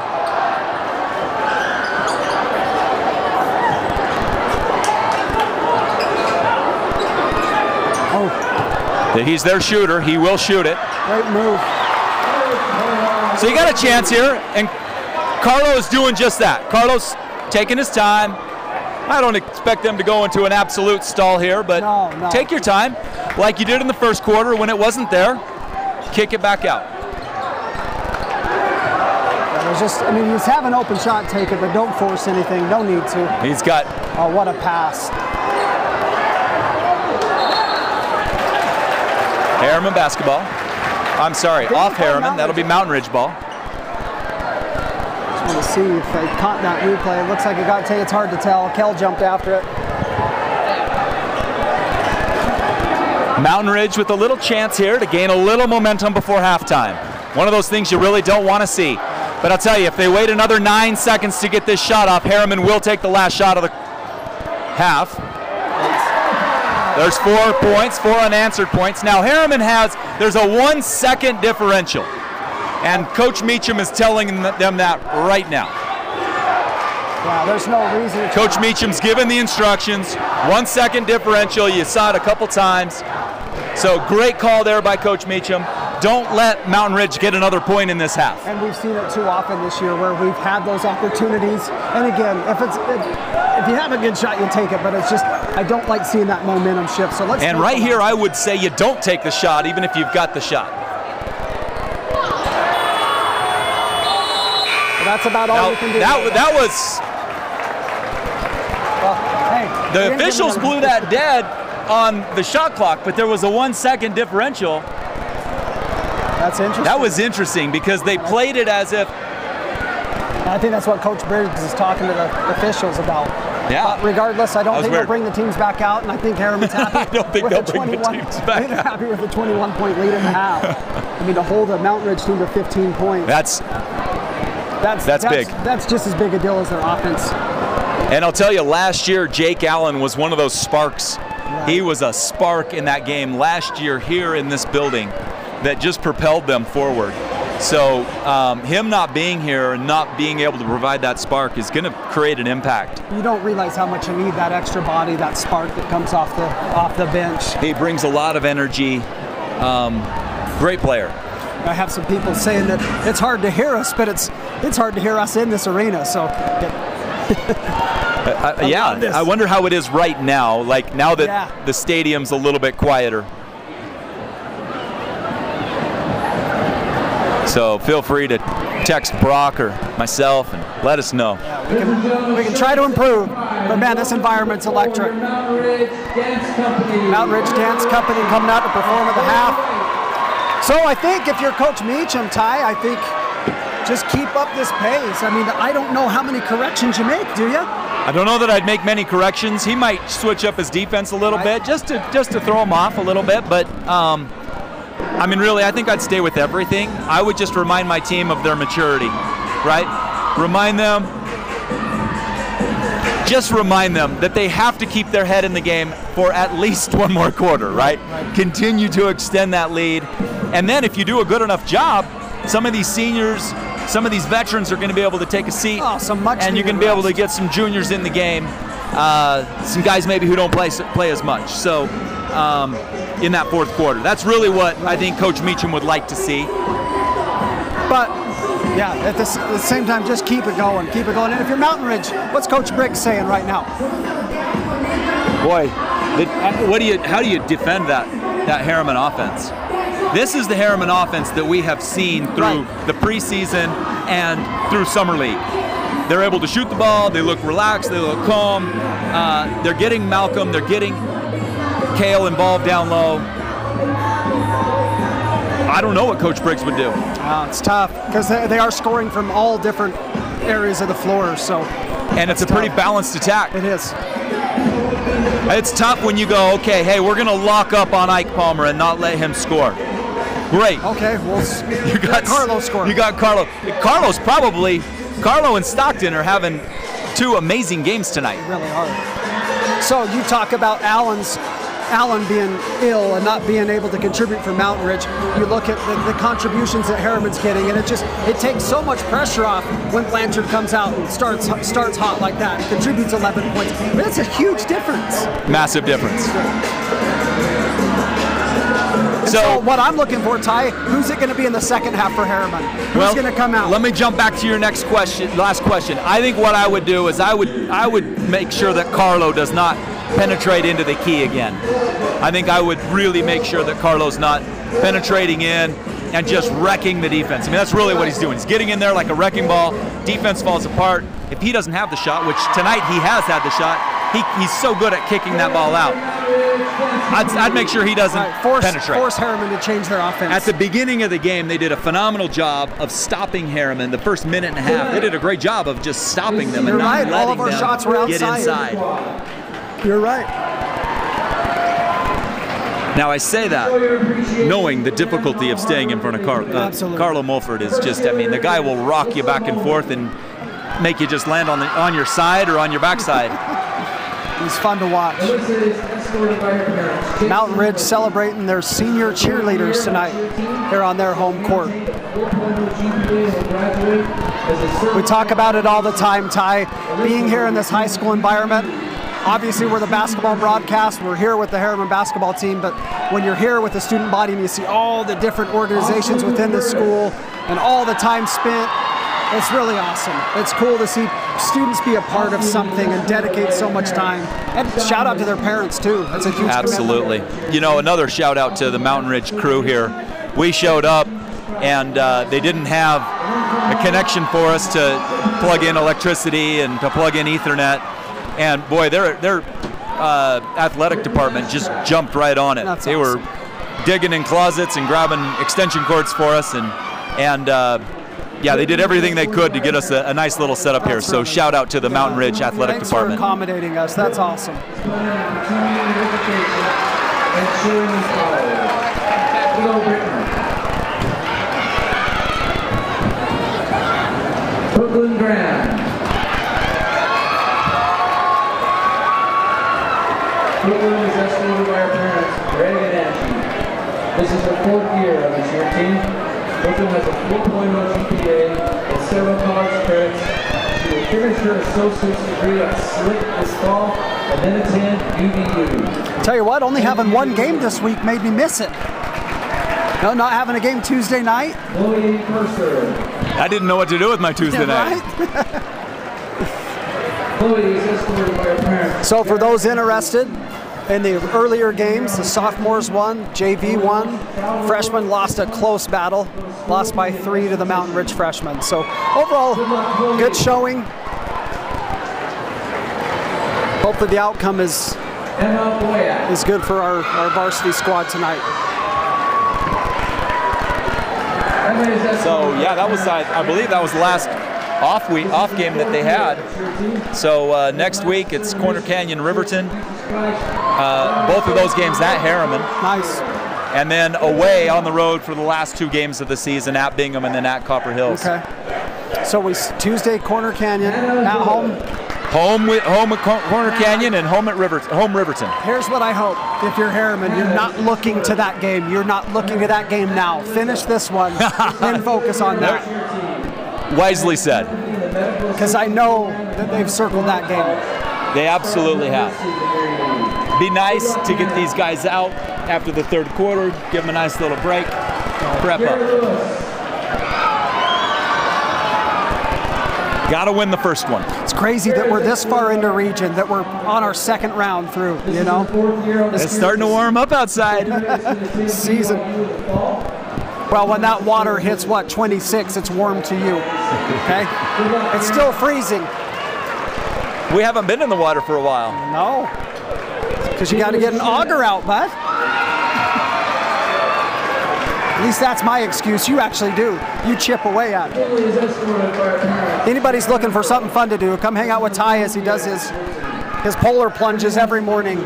He's their shooter. He will shoot it. Great move. So you got a chance here, and Carlo is doing just that. Carlo's taking his time, I don't expect them to go into an absolute stall here, but No. take your time, like you did in the first quarter when it wasn't there. Kick it back out. There's just, I mean, he's have an open shot, take it, but don't force anything. No need to. He's got. Oh, what a pass. Herriman basketball. I'm sorry, off Herriman. That'll be Mountain Ridge ball. Just want to see if they caught that replay. It looks like it got taken. It's hard to tell. Kel jumped after it. Mountain Ridge with a little chance here to gain a little momentum before halftime. One of those things you really don't want to see. But I'll tell you, if they wait another 9 seconds to get this shot off, Herriman will take the last shot of the half. There's 4 points, 4 unanswered points. Now Herriman there's a 1 second differential. And Coach Meacham is telling them that right now. Yeah, there's no reason. Coach Meacham's given the instructions. 1 second differential, you saw it a couple times. So great call there by Coach Meacham. Don't let Mountain Ridge get another point in this half. And we've seen it too often this year where we've had those opportunities. And again, if you have a good shot, you take it. But it's just, I don't like seeing that momentum shift. So let's. And right here, I would say you don't take the shot, even if you've got the shot. That's about all we can do. That was. Well, hey, the officials blew that dead on the shot clock, but there was a 1 second differential. That's interesting. That was interesting because they played it as if. I think that's what Coach Briggs is talking to the officials about. Yeah. But regardless, I don't think they'll bring the teams back out, and I think Herriman's happy. I don't think they'll bring the teams back out. They're happy with the 21-point lead in the half. I mean, to hold a Mountain Ridge team to 15 points. That's big. That's just as big a deal as their offense. And I'll tell you, last year, Jake Allen was one of those sparks. Right. He was a spark in that game last year here in this building that just propelled them forward. So him not being here and not being able to provide that spark is going to create an impact. You don't realize how much you need that extra body, that spark that comes off the bench. He brings a lot of energy. Great player. I have some people saying that it's hard to hear us, but it's hard to hear us in this arena. So. I wonder how it is right now. Like now that the stadium's a little bit quieter. So feel free to text Brock or myself and let us know. Yeah, we can try to improve, but man, this environment's electric. Mountain Ridge Dance Company coming out to perform at the half. So I think if you're Coach Meacham, Ty, I think just keep up this pace. I mean, I don't know how many corrections you make, do you? I don't know that I'd make many corrections. He might switch up his defense a little bit just to throw him off a little bit, but I mean, really, I think I'd stay with everything. I would just remind my team of their maturity, right? Remind them that they have to keep their head in the game for at least one more quarter, right? Continue to extend that lead. And then if you do a good enough job, some of these seniors, some of these veterans are going to be able to take a seat, and you're going to be able to get some juniors in the game, some guys maybe who don't play as much. So in that fourth quarter, that's really what I think Coach Meacham would like to see. But yeah, at the same time, just keep it going, keep it going. And if you're Mountain Ridge, what's Coach Briggs saying right now? Boy, how do you defend that Herriman offense? This is the Herriman offense that we have seen through the preseason and through Summer League. They're able to shoot the ball, they look relaxed, they look calm. They're getting Malcolm, they're getting Kale involved down low. I don't know what Coach Briggs would do. It's tough because they are scoring from all different areas of the floor. And it's a pretty balanced attack. It is. It's tough when you go, okay, hey, we're going to lock up on Ike Palmer and not let him score. Great. Okay, well, you got Carlo scoring. You got Carlo. Carlo and Stockton are having two amazing games tonight. They really are. So you talk about Allen being ill and not being able to contribute for Mountain Ridge. You look at the contributions that Herriman's getting, and it takes so much pressure off when Blanchard comes out and starts hot like that and contributes 11 points. I mean, that's a huge difference. Massive difference. So what I'm looking for, Ty, who's it going to be in the second half for Herriman? Who's going to come out? Let me jump back to your last question. I think what I would do is I would make sure that Carlo does not penetrate into the key again. I think I would really make sure that Carlo's not penetrating in and just wrecking the defense. I mean, that's really what he's doing. He's getting in there like a wrecking ball. Defense falls apart. If he doesn't have the shot, which tonight he has had the shot, he's so good at kicking that ball out. I'd make sure he doesn't penetrate. Force Herriman to change their offense. At the beginning of the game, they did a phenomenal job of stopping Herriman. The first minute and a half, they did a great job of just stopping them and not letting all of our shots were get inside. You're right. Now I say that knowing the difficulty of staying in front of Carlo Mulford is just, I mean, the guy will rock you back and forth and make you just land on your side or on your backside. He's fun to watch. Mountain Ridge celebrating their senior cheerleaders tonight here on their home court. We talk about it all the time, Ty. Being here in this high school environment, obviously we're the basketball broadcast, we're here with the Herriman basketball team, but when you're here with the student body and you see all the different organizations within the school and all the time spent, it's really awesome. It's cool to see students be a part of something and dedicate so much time. And shout out to their parents too. That's a huge Absolutely. commitment. You know, another shout out to the Mountain Ridge crew here. We showed up and they didn't have a connection for us to plug in electricity and to plug in Ethernet. And boy, their athletic department just jumped right on it. That's they awesome. were digging in closets and grabbing extension cords for us, and yeah, they did everything they could to get us a nice little setup here. So shout out to the Mountain Ridge athletic Thanks department. for accommodating us. That's awesome. Brooklyn Graham. Brooklyn is escorted by her parents, Greg and Angie. This is her 4th year of the cheer team. Brooklyn has a 4.0 GPA and several college credits. She will finish her associate's degree at SLIC this fall and then attend UVU. Tell you what, only having one game this week made me miss it. No, not having a game Tuesday night. Chloe Mercer. I didn't know what to do with my Tuesday night. Chloe is escorted by her parents. So for those interested, in the earlier games, the sophomores won, JV won, freshmen lost a close battle, lost by 3 to the Mountain Ridge freshmen. So overall, good showing. Hopefully the outcome is good for our varsity squad tonight. So yeah, that was I believe that was the last off game that they had. So next week it's Corner Canyon Riverton. Both of those games at Herriman. Nice. And then away on the road for the last 2 games of the season at Bingham and then at Copper Hills. Okay. So we Tuesday Corner Canyon at home. Home at Corner Canyon and home Riverton. Here's what I hope. If you're Herriman, you're not looking to that game. You're not looking to that game now. Finish this one and focus on that. Wisely said. Because I know that they've circled that game. They absolutely have. Be nice to get these guys out after the 3rd quarter, give them a nice little break, prep up. Got to win the first one. It's crazy that we're this far into region, that we're on our 2nd round through, you know? It's starting to warm up outside. Season. Well, when that water hits, 26, it's warm to you, okay? It's still freezing. We haven't been in the water for a while. No, because you got to get an auger out, bud. At least that's my excuse. You actually do. You chip away at it. Anybody's looking for something fun to do, come hang out with Ty as he does his polar plunges every morning.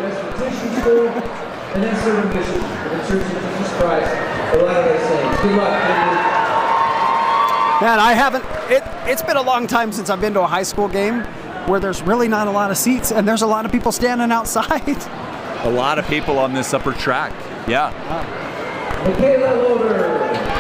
Man, I haven't, it's been a long time since I've been to a high school game where there's really not a lot of seats and there's a lot of people standing outside. A lot of people on this upper track, yeah. Wow. Michaela Loader.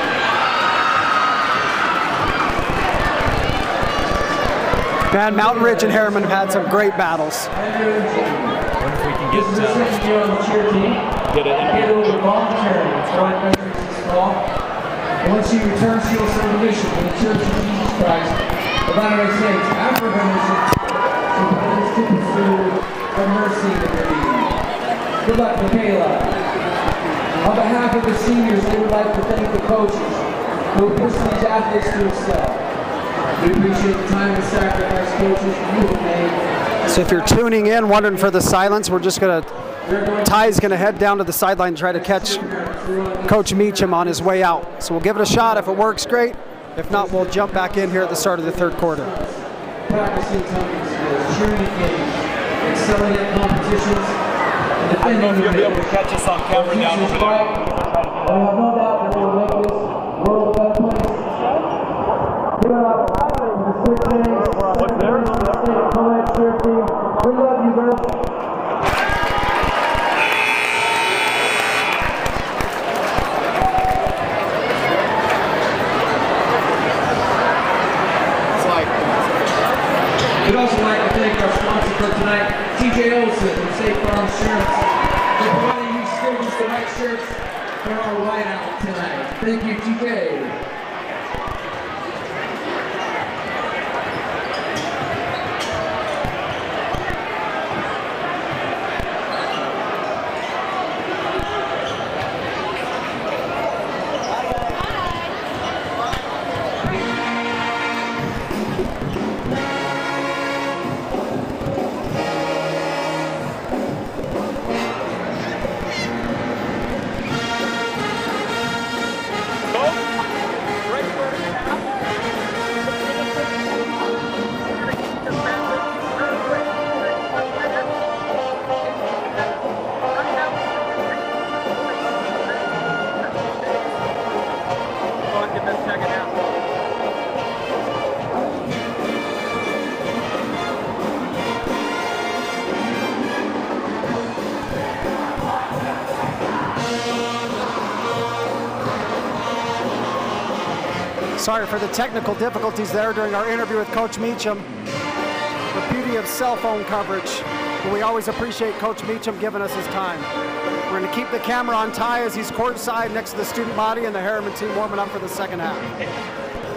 Man, Mountain Ridge and Herriman have had some great battles. Wonder if we can get get an Hand over voluntarily. Joint measures this fall. And when she returns, she will serve a mission in the Church of Jesus Christ of Latter-day Saints. After her mission, she plans to pursue her mercy in her need. Good luck, Michaela. On behalf of the seniors, they would like to thank the coaches who push these athletes to excel. We appreciate the time and sacrifice coaches you have made. So if you're tuning in, wondering for the silence, we're just going to, Ty's going to head down to the sideline and try to catch Coach Meacham on his way out. So we'll give it a shot. If it works, great. If not, we'll jump back in here at the start of the third quarter. Practicing tumbling skills, cheering at games, excelling at competitions. I don't know if you'll be able to catch us on camera down over there. I have no doubt that we will make this world a better place. Give it up for the 6 innings. What's there? State co-ed cheer team. We love you, girls. We'd also like to thank our sponsor for tonight, TJ Olson from State Farm Insurance, for providing you students the right shirts for our whiteout tonight. Thank you, TJ. Sorry for the technical difficulties there during our interview with Coach Meacham. The beauty of cell phone coverage. But we always appreciate Coach Meacham giving us his time. We're going to keep the camera on Ty as he's courtside next to the student body and the Herriman team warming up for the second half.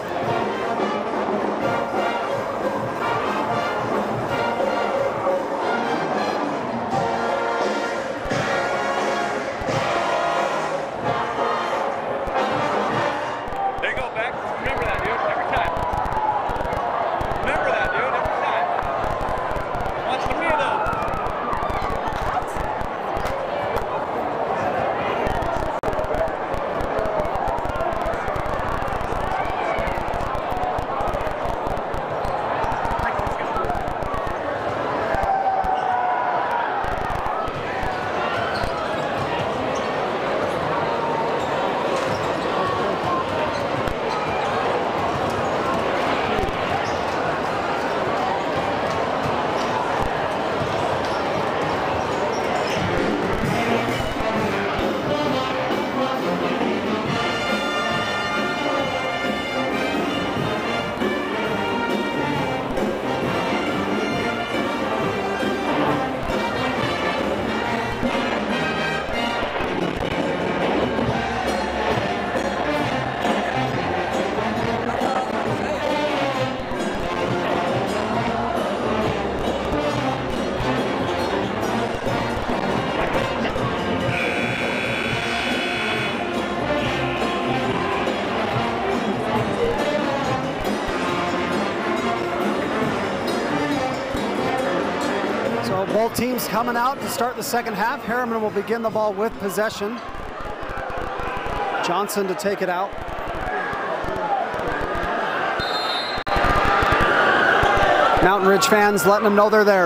Both teams coming out to start the second half. Herriman will begin the ball with possession. Johnson to take it out. Mountain Ridge fans letting them know they're there.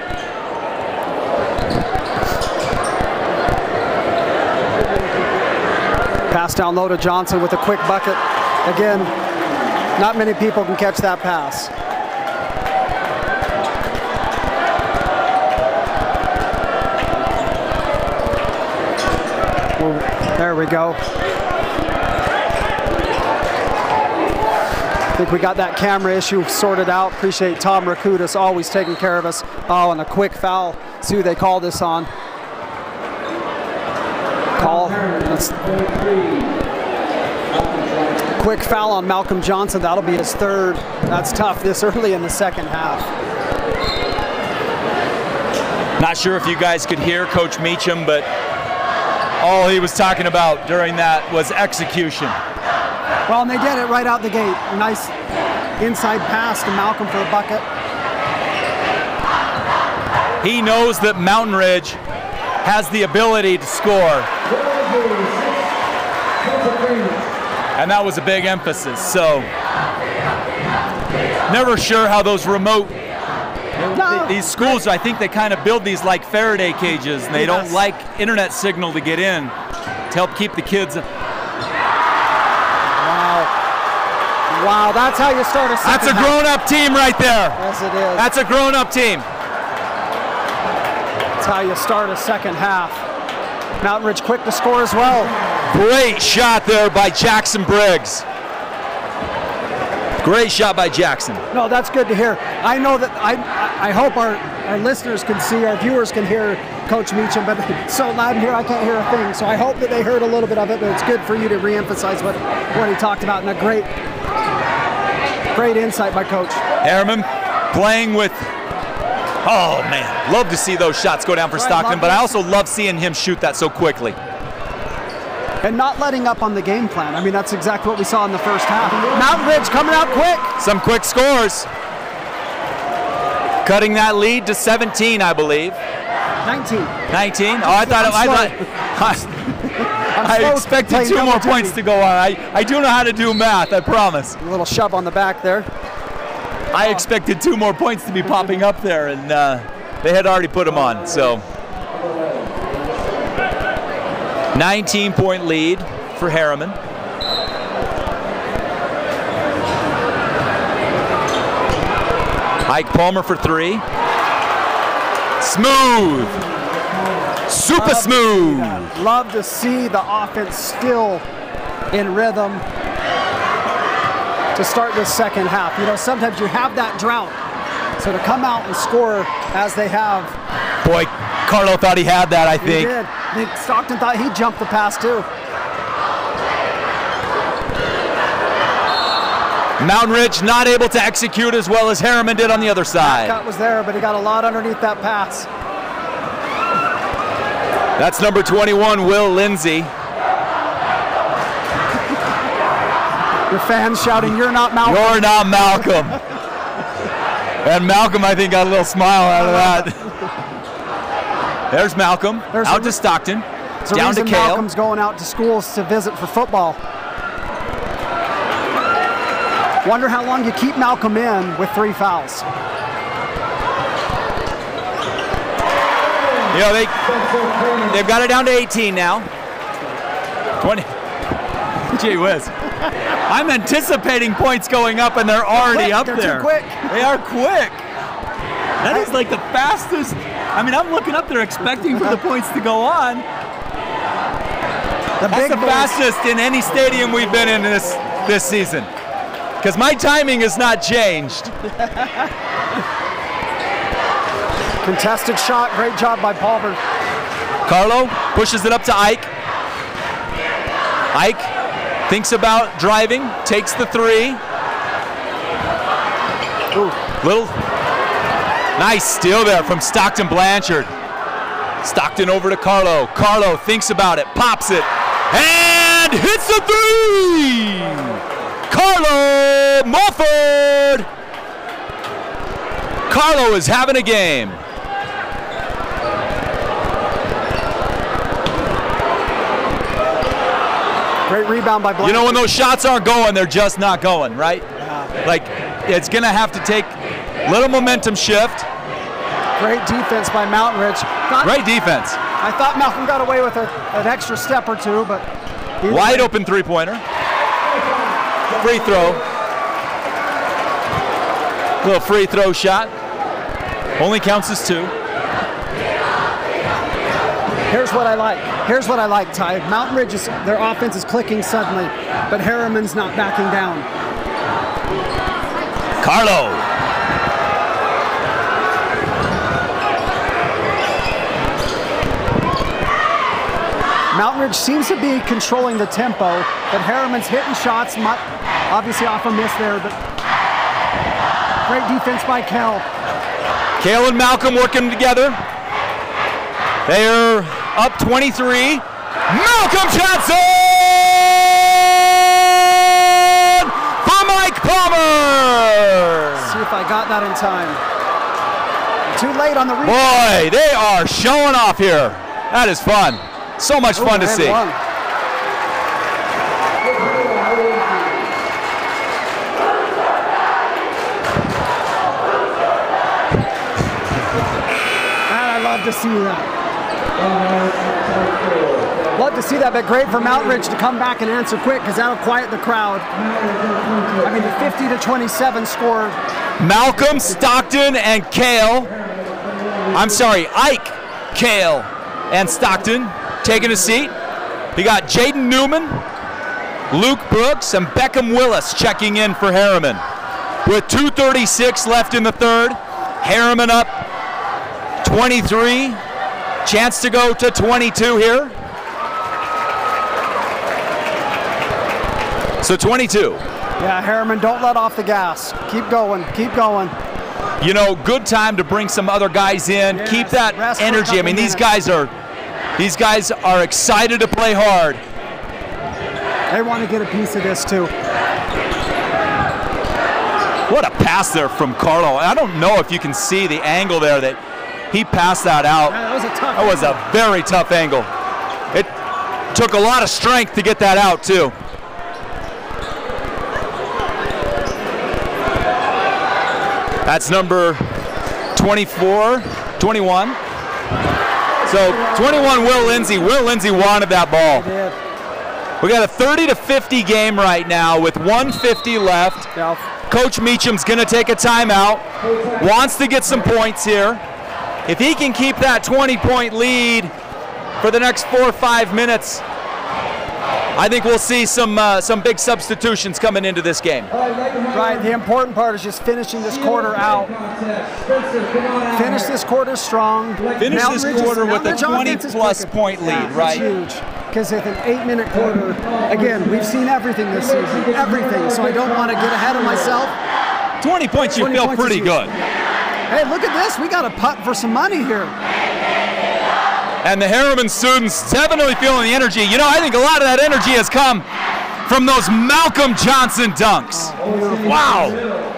Pass down low to Johnson with a quick bucket. Again, not many people can catch that pass. There we go. I think we got that camera issue sorted out. Appreciate Tom Rakutis always taking care of us. Oh, and a quick foul. See who they called this on. Call. Quick foul on Malcolm Johnson. That'll be his third. That's tough this early in the second half. Not sure if you guys could hear Coach Meacham, but all he was talking about during that was execution. Well, and they did it right out the gate. A nice inside pass to Malcolm for a bucket. He knows that Mountain Ridge has the ability to score. And that was a big emphasis. So, never sure how those remote, these schools, I think they kind of build these like Faraday cages, and they don't like internet signal to get in to help keep the kids. Wow, that's how you start a second That's a half. grown-up team right there. Yes, it is. That's a grown-up team. That's how you start a second half. Mountain Ridge quick to score as well. Great shot there by Jackson Briggs. Great shot by Jackson. No, that's good to hear. I know that I hope our listeners can see, our viewers can hear Coach Meacham, but it's so loud in here I can't hear a thing. So I hope that they heard a little bit of it, but it's good for you to re-emphasize what he talked about, and a great insight by Coach. Herriman playing with, oh man, love to see those shots go down for Stockton, but I also love seeing him shoot that so quickly. And not letting up on the game plan. I mean, that's exactly what we saw in the first half. Mountain Ridge coming out quick. Some quick scores. Cutting that lead to 17, I believe. 19. 19? Oh, I expected 2 more points to go on. I do know how to do math, I promise. A little shove on the back there. I expected 2 more points to be popping up there, and they had already put them on. So 19-point lead for Herriman. Ike Palmer for 3. Smooth. Super smooth. Love to see the offense still in rhythm to start this second half. You know, sometimes you have that drought. So to come out and score as they have. Boy, Carlo thought he had that, I think. He did. I think Stockton thought he jumped the pass too. Mountain Ridge not able to execute as well as Herriman did on the other side. Cut was there, but he got a lot underneath that pass. That's number 21, Will Lindsay. Your fans shouting, "You're not Malcolm." You're not Malcolm. And Malcolm, I think, got a little smile out of that. There's Malcolm, out to Stockton, down to Kale. Malcolm's going out to schools to visit for football. Wonder how long you keep Malcolm in with 3 fouls. You know, they've got it down to 18 now. 20. Gee whiz. I'm anticipating points going up, and they're already up there. They're too quick. They are quick. That is like the fastest. I mean, I'm looking up there expecting for the points to go on. That's the fastest in any stadium we've been in this season. Because my timing has not changed. Contested shot, great job by Palmer. Carlo pushes it up to Ike. Ike thinks about driving, takes the 3. Ooh. Little nice steal there from Stockton Blanchard. Stockton over to Carlo. Carlo thinks about it, pops it, and hits the 3! Carlo Mulford! Carlo is having a game. Great rebound by Blanchard. You know, when those shots aren't going, they're just not going, right? Yeah. Like, it's going to have to take a little momentum shift. Great defense by Mountain Ridge. Great defense. I thought Malcolm got away with an extra step or 2, but... Wide open three-pointer. Free throw. Little free throw shot. Only counts as 2. Here's what I like. Here's what I like, Ty. Mountain Ridge, their offense is clicking suddenly, but Herriman's not backing down. Carlo. Mountain Ridge seems to be controlling the tempo, but Herriman's hitting shots, obviously off a miss there, but great defense by Kel. Cale and Malcolm working together. They're up 23. Malcolm Johnson for Mike Palmer. See if I got that in time. Too late on the rebound. Boy, they are showing off here. That is fun. So much fun to see. Man, I love to see that. Love to see that, but great for Mountain Ridge to come back and answer quick because that'll quiet the crowd. I mean, the 50-27 score. Malcolm, Stockton, and Cale. I'm sorry, Ike, Cale, and Stockton taking a seat. You got Jaden Newman, Luke Brooks, and Beckham Willis checking in for Herriman. With 2:36 left in the third, Herriman up 23. Chance to go to 22 here. So 22. Yeah, Herriman, don't let off the gas. Keep going, keep going. You know, good time to bring some other guys in. Yes, keep that energy. I mean, these guys are excited to play hard. They want to get a piece of this too. What a pass there from Carlo. I don't know if you can see the angle there that he passed that out. Yeah, that was a tough That was a very tough angle. It took a lot of strength to get that out too. That's number 24, 21. So 21, Will Lindsay. Will Lindsay wanted that ball. We got a 30-50 game right now with 1:50 left. Yeah. Coach Meacham's going to take a timeout. Wants to get some points here. If he can keep that 20-point lead for the next 4 or 5 minutes, I think we'll see some big substitutions coming into this game. Right, the important part is just finishing this quarter out. Finish this quarter strong. Finish this quarter with a 20-plus point lead, right? It's huge, because with an 8-minute quarter, again, we've seen everything this season, everything, so I don't want to get ahead of myself. 20 points, you feel pretty good. Hey, look at this, we got a putt for some money here. And the Herriman students definitely feeling the energy. You know, I think a lot of that energy has come from those Malcolm Johnson dunks. Wow.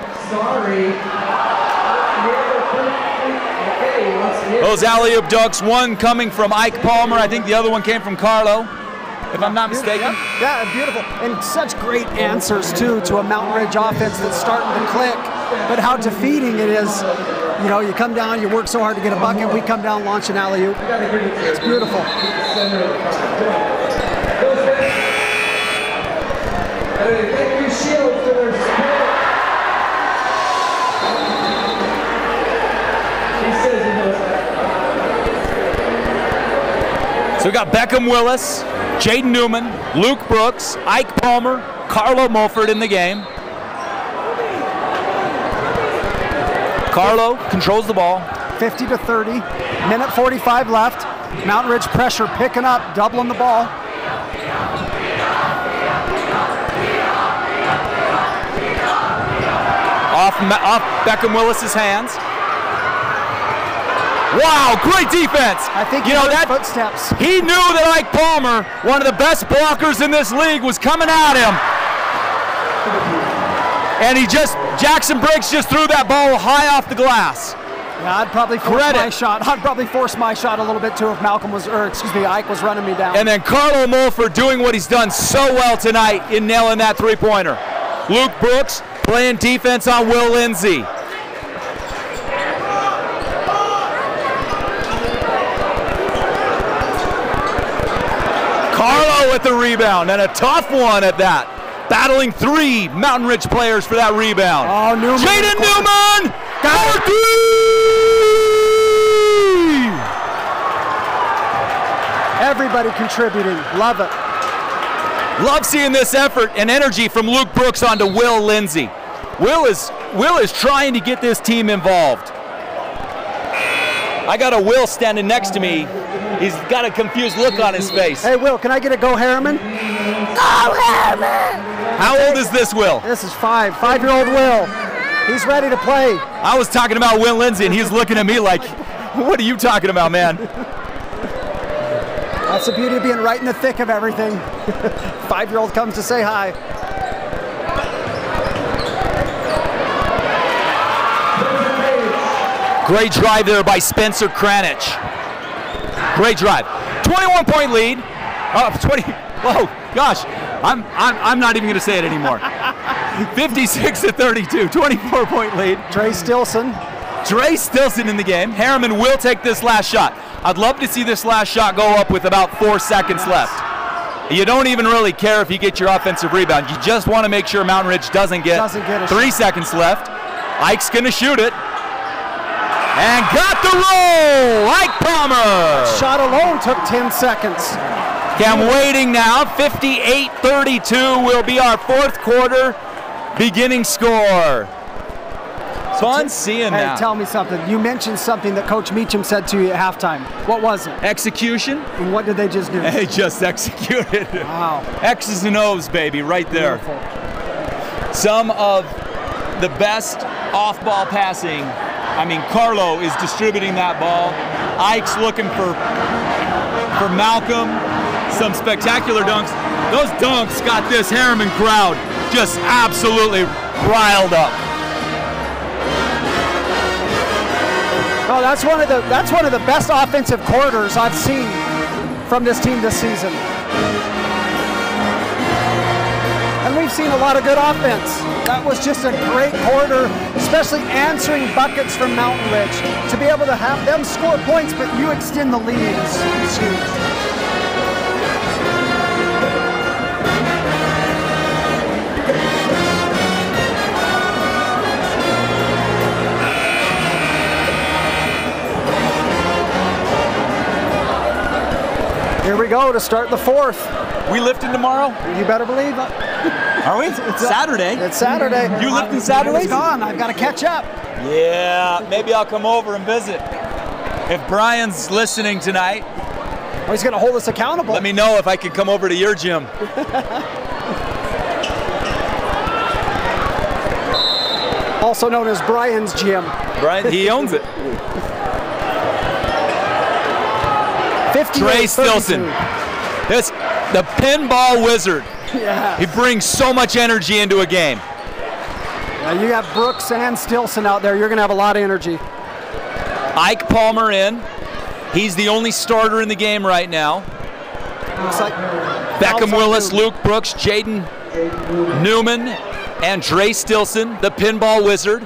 Those alley-oop dunks, one coming from Ike Palmer. I think the other one came from Carlo, if I'm not mistaken. Yeah, beautiful. And such great answers, too, to a Mountain Ridge offense that's starting to click. But how defeating it is. You know, you come down, you work so hard to get a bucket, we come down, launch an alley-oop. It's beautiful. So we got Beckham Willis, Jaden Newman, Luke Brooks, Ike Palmer, Carlo Mulford in the game. Carlo controls the ball. 50-30, minute 45 left. Mountain Ridge pressure picking up, doubling the ball. Off Beckham Willis's hands. Wow, great defense. I think you know that footsteps. He knew that Ike Palmer, one of the best blockers in this league, was coming at him. And Jackson Briggs just threw that ball high off the glass. Yeah, I'd probably force my shot. I'd probably force my shot a little bit too if Ike was running me down. And then Carlo Mulford doing what he's done so well tonight in nailing that three-pointer. Luke Brooks playing defense on Will Lindsay. Carlo with the rebound, and a tough one at that. Battling 3 Mountain Ridge players for that rebound. Oh, Newman. Jaden Newman! Got it! Everybody contributing. Love it. Love seeing this effort and energy from Luke Brooks onto Will Lindsay. Will is trying to get this team involved. I got a Will standing next to me. He's got a confused look on his face. Hey, Will, can I get a go, Herriman? Go, Herriman! How old is this Will? This is 5-year-old Will. He's ready to play. I was talking about Will Lindsay, and he's looking at me like, what are you talking about, man? That's the beauty of being right in the thick of everything. 5-year-old comes to say hi. Great drive there by Spencer Kranich. Great drive. 21-point lead. 20. Oh gosh, I'm not even going to say it anymore. 56-32. 24-point lead. Dre Stilson. Dre Stilson in the game. Herriman will take this last shot. I'd love to see this last shot go up with about 4 seconds left. You don't even really care if you get your offensive rebound. You just want to make sure Mountain Ridge doesn't get 3 seconds left. Ike's going to shoot it. And got the roll! Ike Palmer! Shot alone took 10 seconds. Okay, I'm waiting now. 58-32 will be our fourth quarter beginning score. Fun seeing that. Hey, tell me something. You mentioned something that Coach Meacham said to you at halftime. What was it? Execution. And what did they just do? They just executed. Wow. X's and O's, baby, right there. Beautiful. Some of the best off-ball passing. I mean, Carlo is distributing that ball. Ike's looking for Malcolm. Some spectacular dunks. Those dunks got this Herriman crowd just absolutely riled up. Oh, that's one of the best offensive quarters I've seen from this team this season. And we've seen a lot of good offense. That was just a great quarter, especially answering buckets from Mountain Ridge. To be able to have them score points, but you extend the lead is huge. Here we go to start the fourth. We lifting tomorrow? You better believe it. Are we? It's Saturday. It's Saturday. You lifting Saturdays? It's gone. I've got to catch up. Yeah, maybe I'll come over and visit. If Brian's listening tonight, well, he's going to hold us accountable. Let me know if I can come over to your gym. Also known as Brian's gym. Brian, he owns it. 58, Dre Stilson. The pinball wizard. Yeah. He brings so much energy into a game. Now you have Brooks and Stilson out there. You're going to have a lot of energy. Ike Palmer in. He's the only starter in the game right now. Looks like Beckham Willis, Luke Brooks, Jaden Newman, and Dre Stilson, the pinball wizard.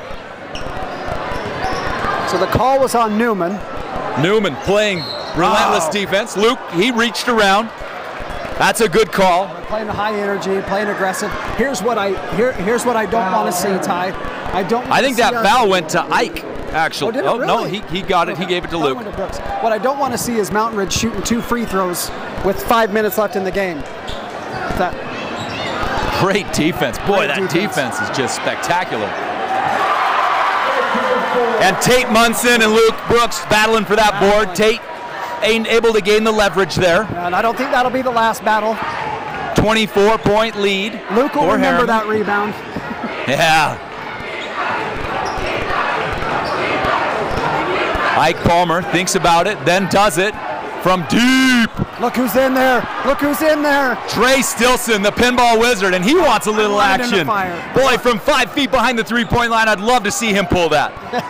So the call was on Newman. Newman playing relentless defense. Luke, he reached around. That's a good call. They're playing high energy, playing aggressive. Here's what I don't want to see, Ty. I think that foul went to Ike, actually. Oh, really? No, he got it. He gave it to Luke. What I don't want to see is Mountain Ridge shooting 2 free throws with 5 minutes left in the game. Great defense. Boy, that defense is just spectacular. And Tate Munson and Luke Brooks battling for that board. Tate ain't able to gain the leverage there. And I don't think that'll be the last battle. 24-point lead. Luke will remember that rebound. Yeah. Ike Palmer thinks about it, then does it from deep. Look who's in there. Look who's in there. Dre Stilson, the pinball wizard, and he wants a little action. Boy, from 5 feet behind the three-point line, I'd love to see him pull that.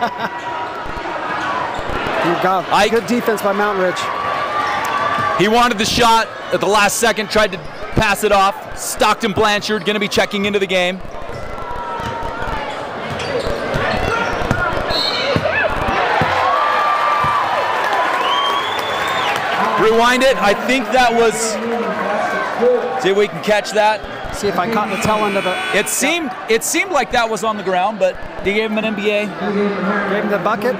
Ike, good defense by Mountain Ridge. He wanted the shot at the last second, tried to pass it off. Stockton Blanchard going to be checking into the game. Rewind it. I think that was. See if we can catch that. See if I caught the tail end of it. It seemed like that was on the ground, but they gave him an NBA. Gave him the bucket.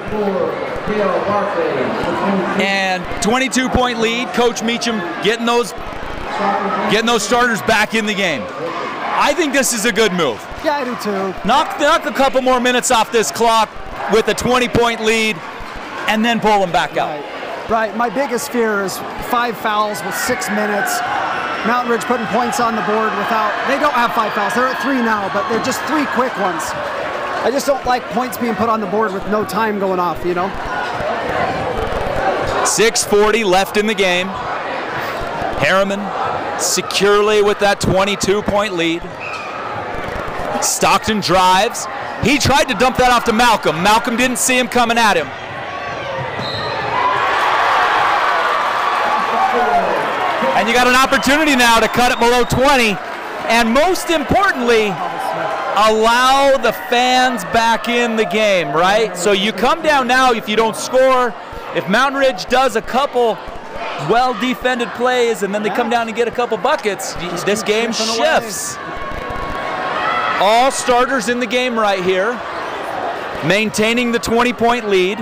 And 22-point lead. Coach Meacham getting those starters back in the game. I think this is a good move. Yeah, I do too. Knock a couple more minutes off this clock with a 20-point lead. and then pull them back out. Right. My biggest fear is 5 fouls with 6 minutes. Mountain Ridge putting points on the board without, they don't have 5 fouls. They're at 3 now, but they're just 3 quick ones. I just don't like points being put on the board with no time going off, you know? 6:40 left in the game. Herriman securely with that 22-point lead. Stockton drives. He tried to dump that off to Malcolm. Malcolm didn't see him coming at him. And you got an opportunity now to cut it below 20. And most importantly, allow the fans back in the game, right? So you come down now if you don't score. If Mountain Ridge does a couple well-defended plays and then they come down and get a couple buckets, this game shifts. All starters in the game right here, maintaining the 20-point lead.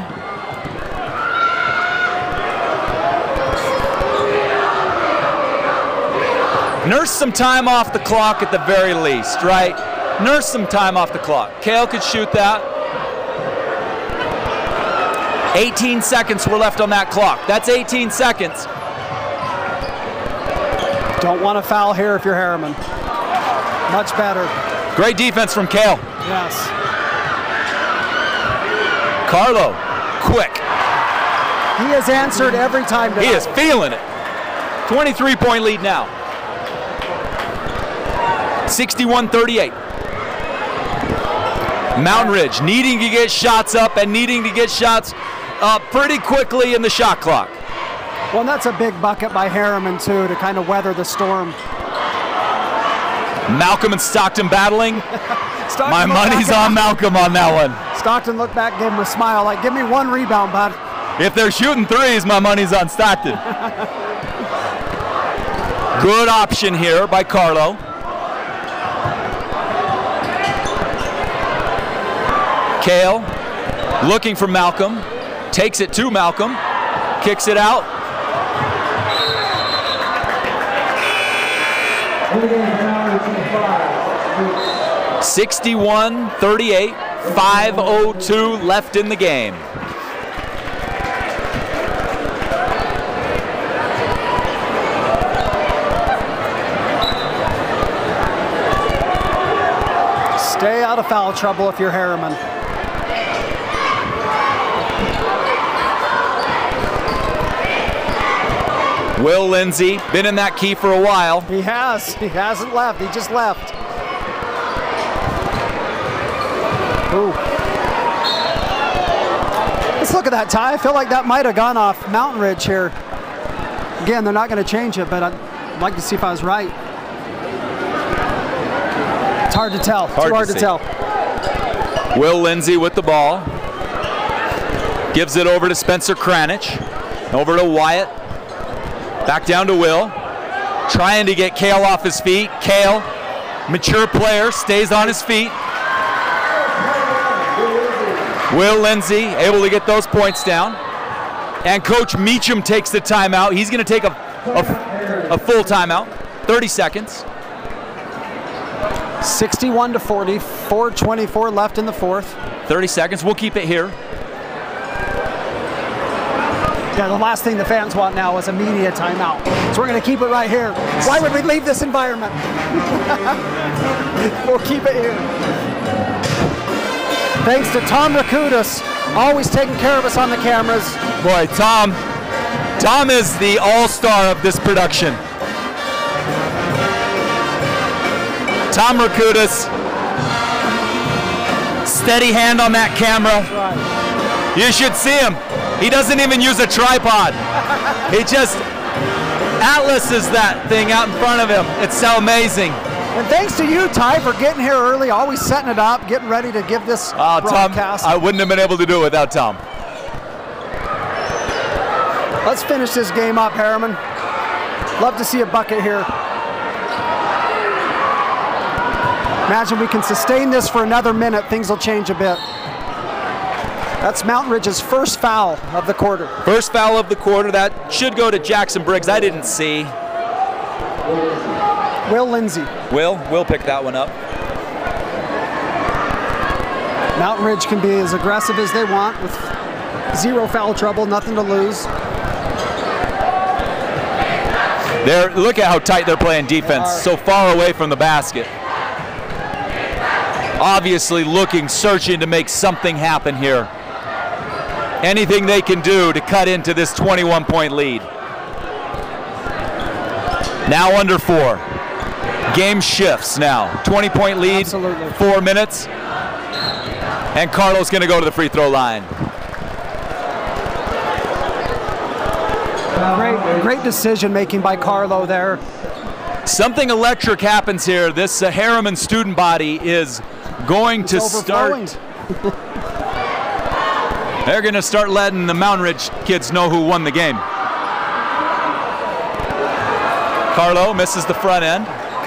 Nurse some time off the clock at the very least, right? Nurse some time off the clock. Kale could shoot that. 18 seconds were left on that clock. That's 18 seconds. Don't want to foul here if you're Herriman. Much better. Great defense from Kale. Yes. Carlo, quick. He has answered every time tonight. He is feeling it. 23-point lead now. 61-38. Mountain Ridge needing to get shots up and needing to get shots up pretty quickly in the shot clock. Well, and that's a big bucket by Herriman, too, to kind of weather the storm. Malcolm and Stockton battling. Stockton My money's on Malcolm on that one. Stockton looked back, gave him a smile, like, give me 1 rebound, bud. If they're shooting threes, my money's on Stockton. Good option here by Carlo. Kale looking for Malcolm, takes it to Malcolm, kicks it out. $5. 61-38, 5:02 left in the game. Stay out of foul trouble if you're Herriman. Will Lindsay, been in that key for a while. He has. He hasn't left. He just left. Ooh. Let's look at that, Ty. I feel like that might have gone off Mountain Ridge here. Again, they're not going to change it, but I'd like to see if I was right. It's hard to tell. Too hard to tell. Will Lindsay with the ball. Gives it over to Spencer Cranich. Over to Wyatt. Back down to Will. Trying to get Kale off his feet. Kale, mature player, stays on his feet. Will Lindsay able to get those points down. And Coach Meacham takes the timeout. He's going to take a full timeout. 30 seconds. 61-40, 4:24 left in the fourth. 30 seconds. We'll keep it here. Yeah, the last thing the fans want now is a media timeout. So we're going to keep it right here. Why would we leave this environment? We'll keep it here. Thanks to Tom Rakutis, always taking care of us on the cameras. Boy, Tom is the all-star of this production. Tom Rakutis, steady hand on that camera. That's right. You should see him. He doesn't even use a tripod. He just atlases that thing out in front of him. It's so amazing. And thanks to you, Ty, for getting here early, always setting it up, getting ready to give this broadcast. Tom, I wouldn't have been able to do it without Tom. Let's finish this game up, Herriman. Love to see a bucket here. Imagine we can sustain this for another minute, things will change a bit. That's Mountain Ridge's first foul of the quarter. First foul of the quarter. That should go to Jackson Briggs. I didn't see. Will Lindsay. Will pick that one up. Mountain Ridge can be as aggressive as they want with 0 foul trouble, nothing to lose. Look at how tight they're playing defense, so far away from the basket. Obviously looking, searching to make something happen here. Anything they can do to cut into this 21-point lead. Now under 4. Game shifts now. 20-point lead, Absolutely. 4 minutes. And Carlo's going to go to the free throw line. Great decision making by Carlo there. Something electric happens here. This Herriman student body is going to start. They're going to start letting the Mtn Ridge kids know who won the game. Carlo misses the front end.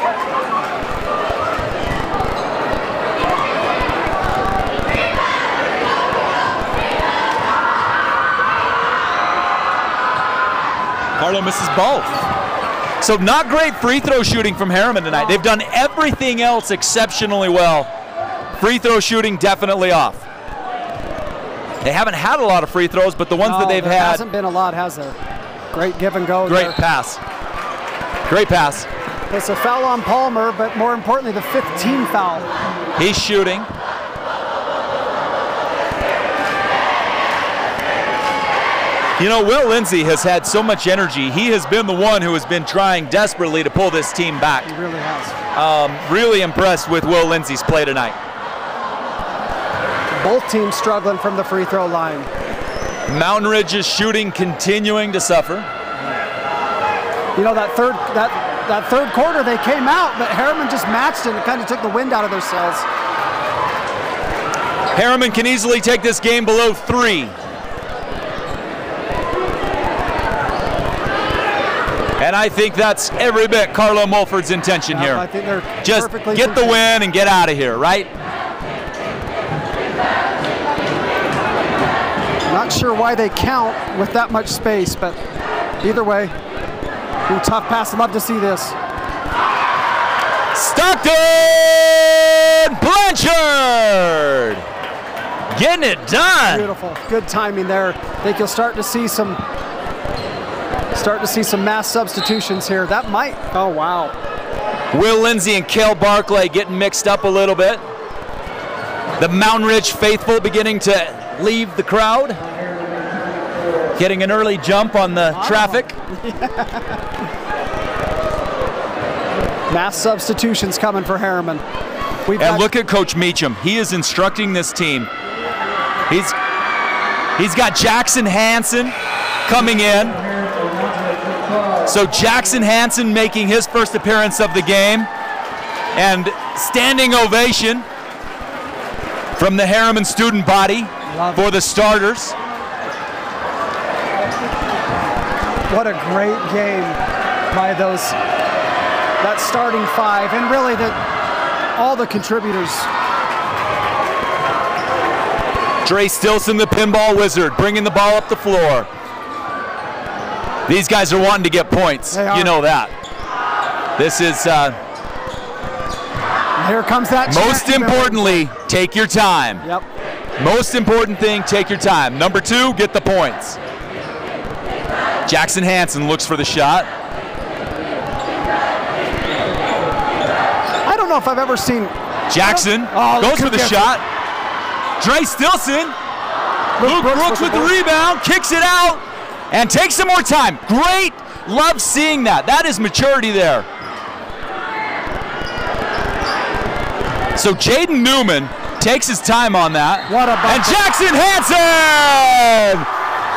Carlo misses both. So not great free throw shooting from Herriman tonight. They've done everything else exceptionally well. Free throw shooting definitely off. They haven't had a lot of free throws, but the ones that they've had. There hasn't been a lot, has there? Great give and go. Great pass. Great pass. It's a foul on Palmer, but more importantly, the 15th team foul. He's shooting. You know, Will Lindsay has had so much energy. He has been the one who has been trying desperately to pull this team back. He really has. Really impressed with Will Lindsay's play tonight. Both teams struggling from the free throw line. Mtn Ridge's shooting continuing to suffer. You know, that third quarter they came out, but Herriman just matched it and kind of took the wind out of their sails. Herriman can easily take this game below 3. And I think that's every bit Carlo Mulford's intention here. I think they're just get the win and get out of here, right? Not sure why they count with that much space, but either way, ooh, tough pass. I'd love to see this. Stockton Blanchard getting it done. Beautiful, good timing there. I think you'll start to see some mass substitutions here. That might. Oh wow. Will Lindsay and Cale Barclay getting mixed up a little bit. The Mtn Ridge faithful beginning to leave the crowd. Getting an early jump on the traffic. Mass substitutions coming for Herriman. And look at Coach Meacham. He is instructing this team. He's got Jackson Hansen coming in. So Jackson Hansen making his first appearance of the game. And standing ovation from the Herriman student body for the starters. What a great game by that starting 5, and really all the contributors. Dre Stilson, the pinball wizard, bringing the ball up the floor. These guys are wanting to get points. You know that. This is. Here comes that. Most importantly, take your time. Yep. Most important thing, take your time. Number 2, get the points. Jackson Hansen looks for the shot. I don't know if I've ever seen. Jackson goes for the shot. Dre Stilson. Luke Brooks with the rebound, kicks it out, and takes some more time. Great. Love seeing that. That is maturity there. So Jaden Newman takes his time on that. What a bucket. And Jackson Hansen!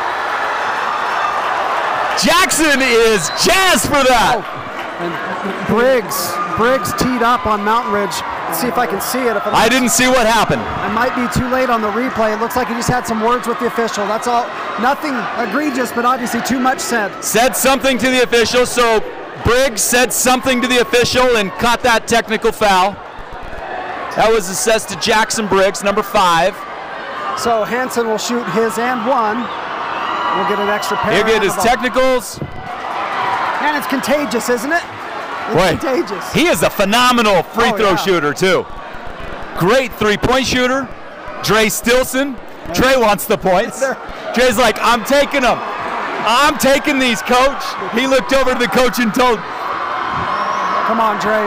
Jackson is jazzed for that. Oh, and Briggs teed up on Mtn Ridge. Let's see if I can see it. I didn't see what happened. I might be too late on the replay. It looks like he just had some words with the official. That's all. Nothing egregious, but obviously too much said. Said something to the official, so Briggs said something to the official and caught that technical foul. That was assessed to Jackson Briggs, number 5. So Hansen will shoot his and 1. We'll get an extra pair. He'll get his technicals. And it's contagious, isn't it? It's contagious. He is a phenomenal free throw shooter, too. Great three-point shooter. Dre Stilson. Dre wants the points. Dre's like, I'm taking them. I'm taking these, coach. He looked over to the coach and told, come on, Dre.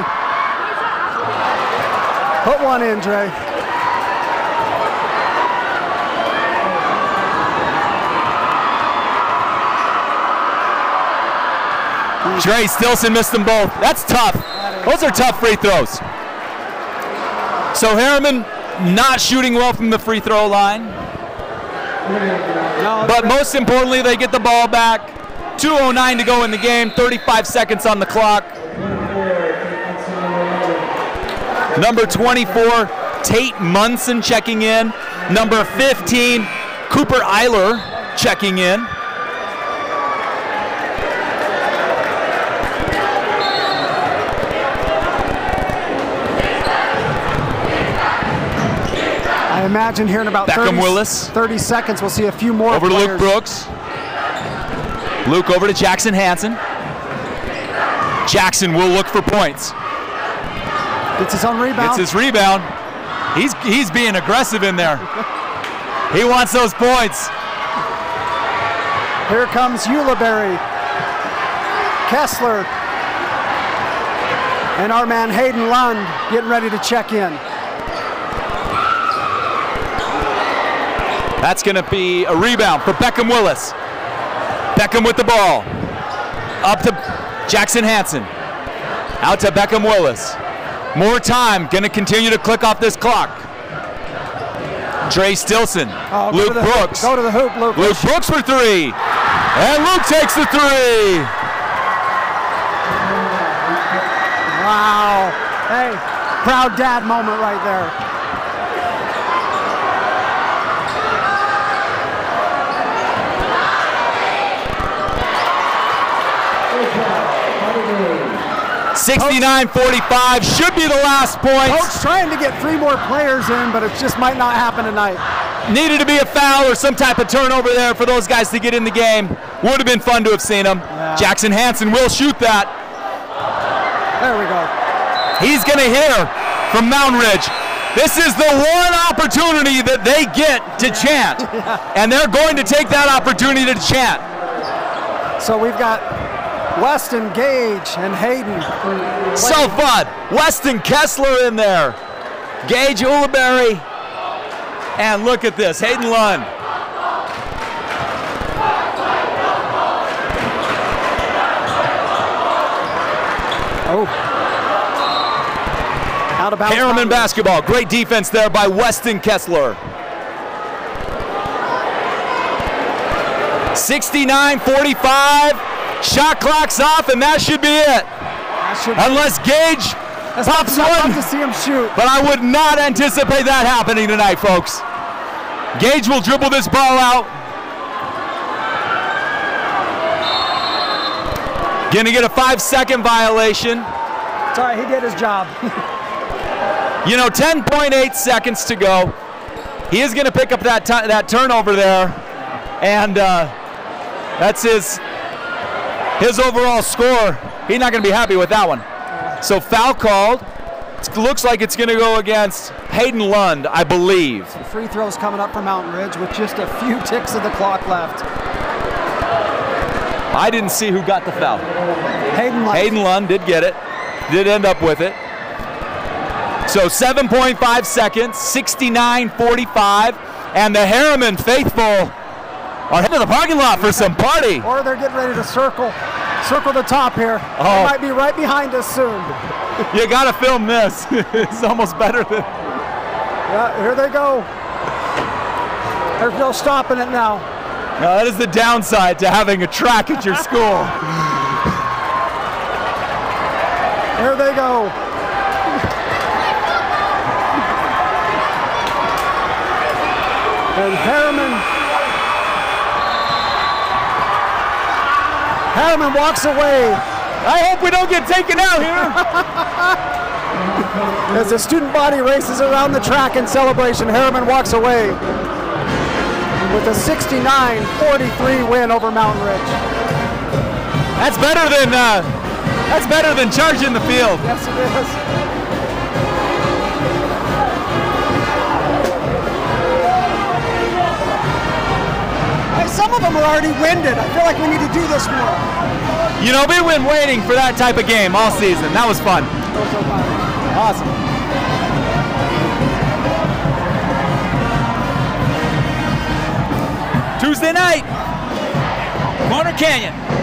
Put one in, Dre. Dre Stilson missed them both. That's tough. Those are tough free throws. So Herriman not shooting well from the free throw line. But most importantly, they get the ball back. 2:09 to go in the game, 35 seconds on the clock. Number 24, Tate Munson checking in. Number 15, Cooper Eiler checking in. I imagine here in about 30 seconds we'll see a few more over to players. Luke Brooks. Luke over to Jackson Hansen. Jackson will look for points. Gets his own rebound. Gets his rebound. He's being aggressive in there. He wants those points. Here comes Ulibarri, Kessler, and our man Hayden Lund getting ready to check in. That's going to be a rebound for Beckham Willis. Beckham with the ball. Up to Jackson Hansen. Out to Beckham Willis. More time. Going to continue to click off this clock. Dre Stilson. Luke Brooks. Go to the hoop, Luke. Luke Brooks for three. And Luke takes the three. Wow. Hey, proud dad moment right there. $69-45 should be the last point. Coach trying to get 3 more players in, but it just might not happen tonight. Needed to be a foul or some type of turnover there for those guys to get in the game. Would have been fun to have seen them. Yeah. Jackson Hansen will shoot that. There we go. He's going to hear from Mtn Ridge. This is the one opportunity that they get to chant. Yeah. And they're going to take that opportunity to chant. So we've got Weston, Gage, and Hayden. So fun. Weston Kessler in there. Gage Ulibarri. And look at this, Hayden Lund. Oh. Out of bounds. Herriman basketball. Great defense there by Weston Kessler. 69-45. Shot clock's off, and that should be it. Unless Gage pops one. To see him shoot. But I would not anticipate that happening tonight, folks. Gage will dribble this ball out. Gonna get a 5-second violation. It's all right, he did his job. You know, 10.8 seconds to go. He is gonna pick up that turnover there, and that's his overall score. He's not gonna be happy with that one. So foul called. It looks like it's gonna go against Hayden Lund, I believe. The free throws coming up for Mtn Ridge with just a few ticks of the clock left. I didn't see who got the foul. Hayden Lund. Hayden Lund did get it, did end up with it. So 7.5 seconds, 69-45, and the Herriman faithful are heading to the parking lot for some party. Or they're getting ready to circle the top here. Oh. They might be right behind us soon. You gotta film this. It's almost better than. Yeah, here they go. There's no stopping it now. Now that is the downside to having a track at your school. Here they go. And Herriman walks away. I hope we don't get taken out here. As the student body races around the track in celebration, Herriman walks away with a 69-43 win over Mtn Ridge. That's better than charging the field. Yes, it is. some of them are already winded. I feel like we need to do this more. You know, we've been waiting for that type of game all season. That was fun. Awesome. Tuesday night, Corner Canyon.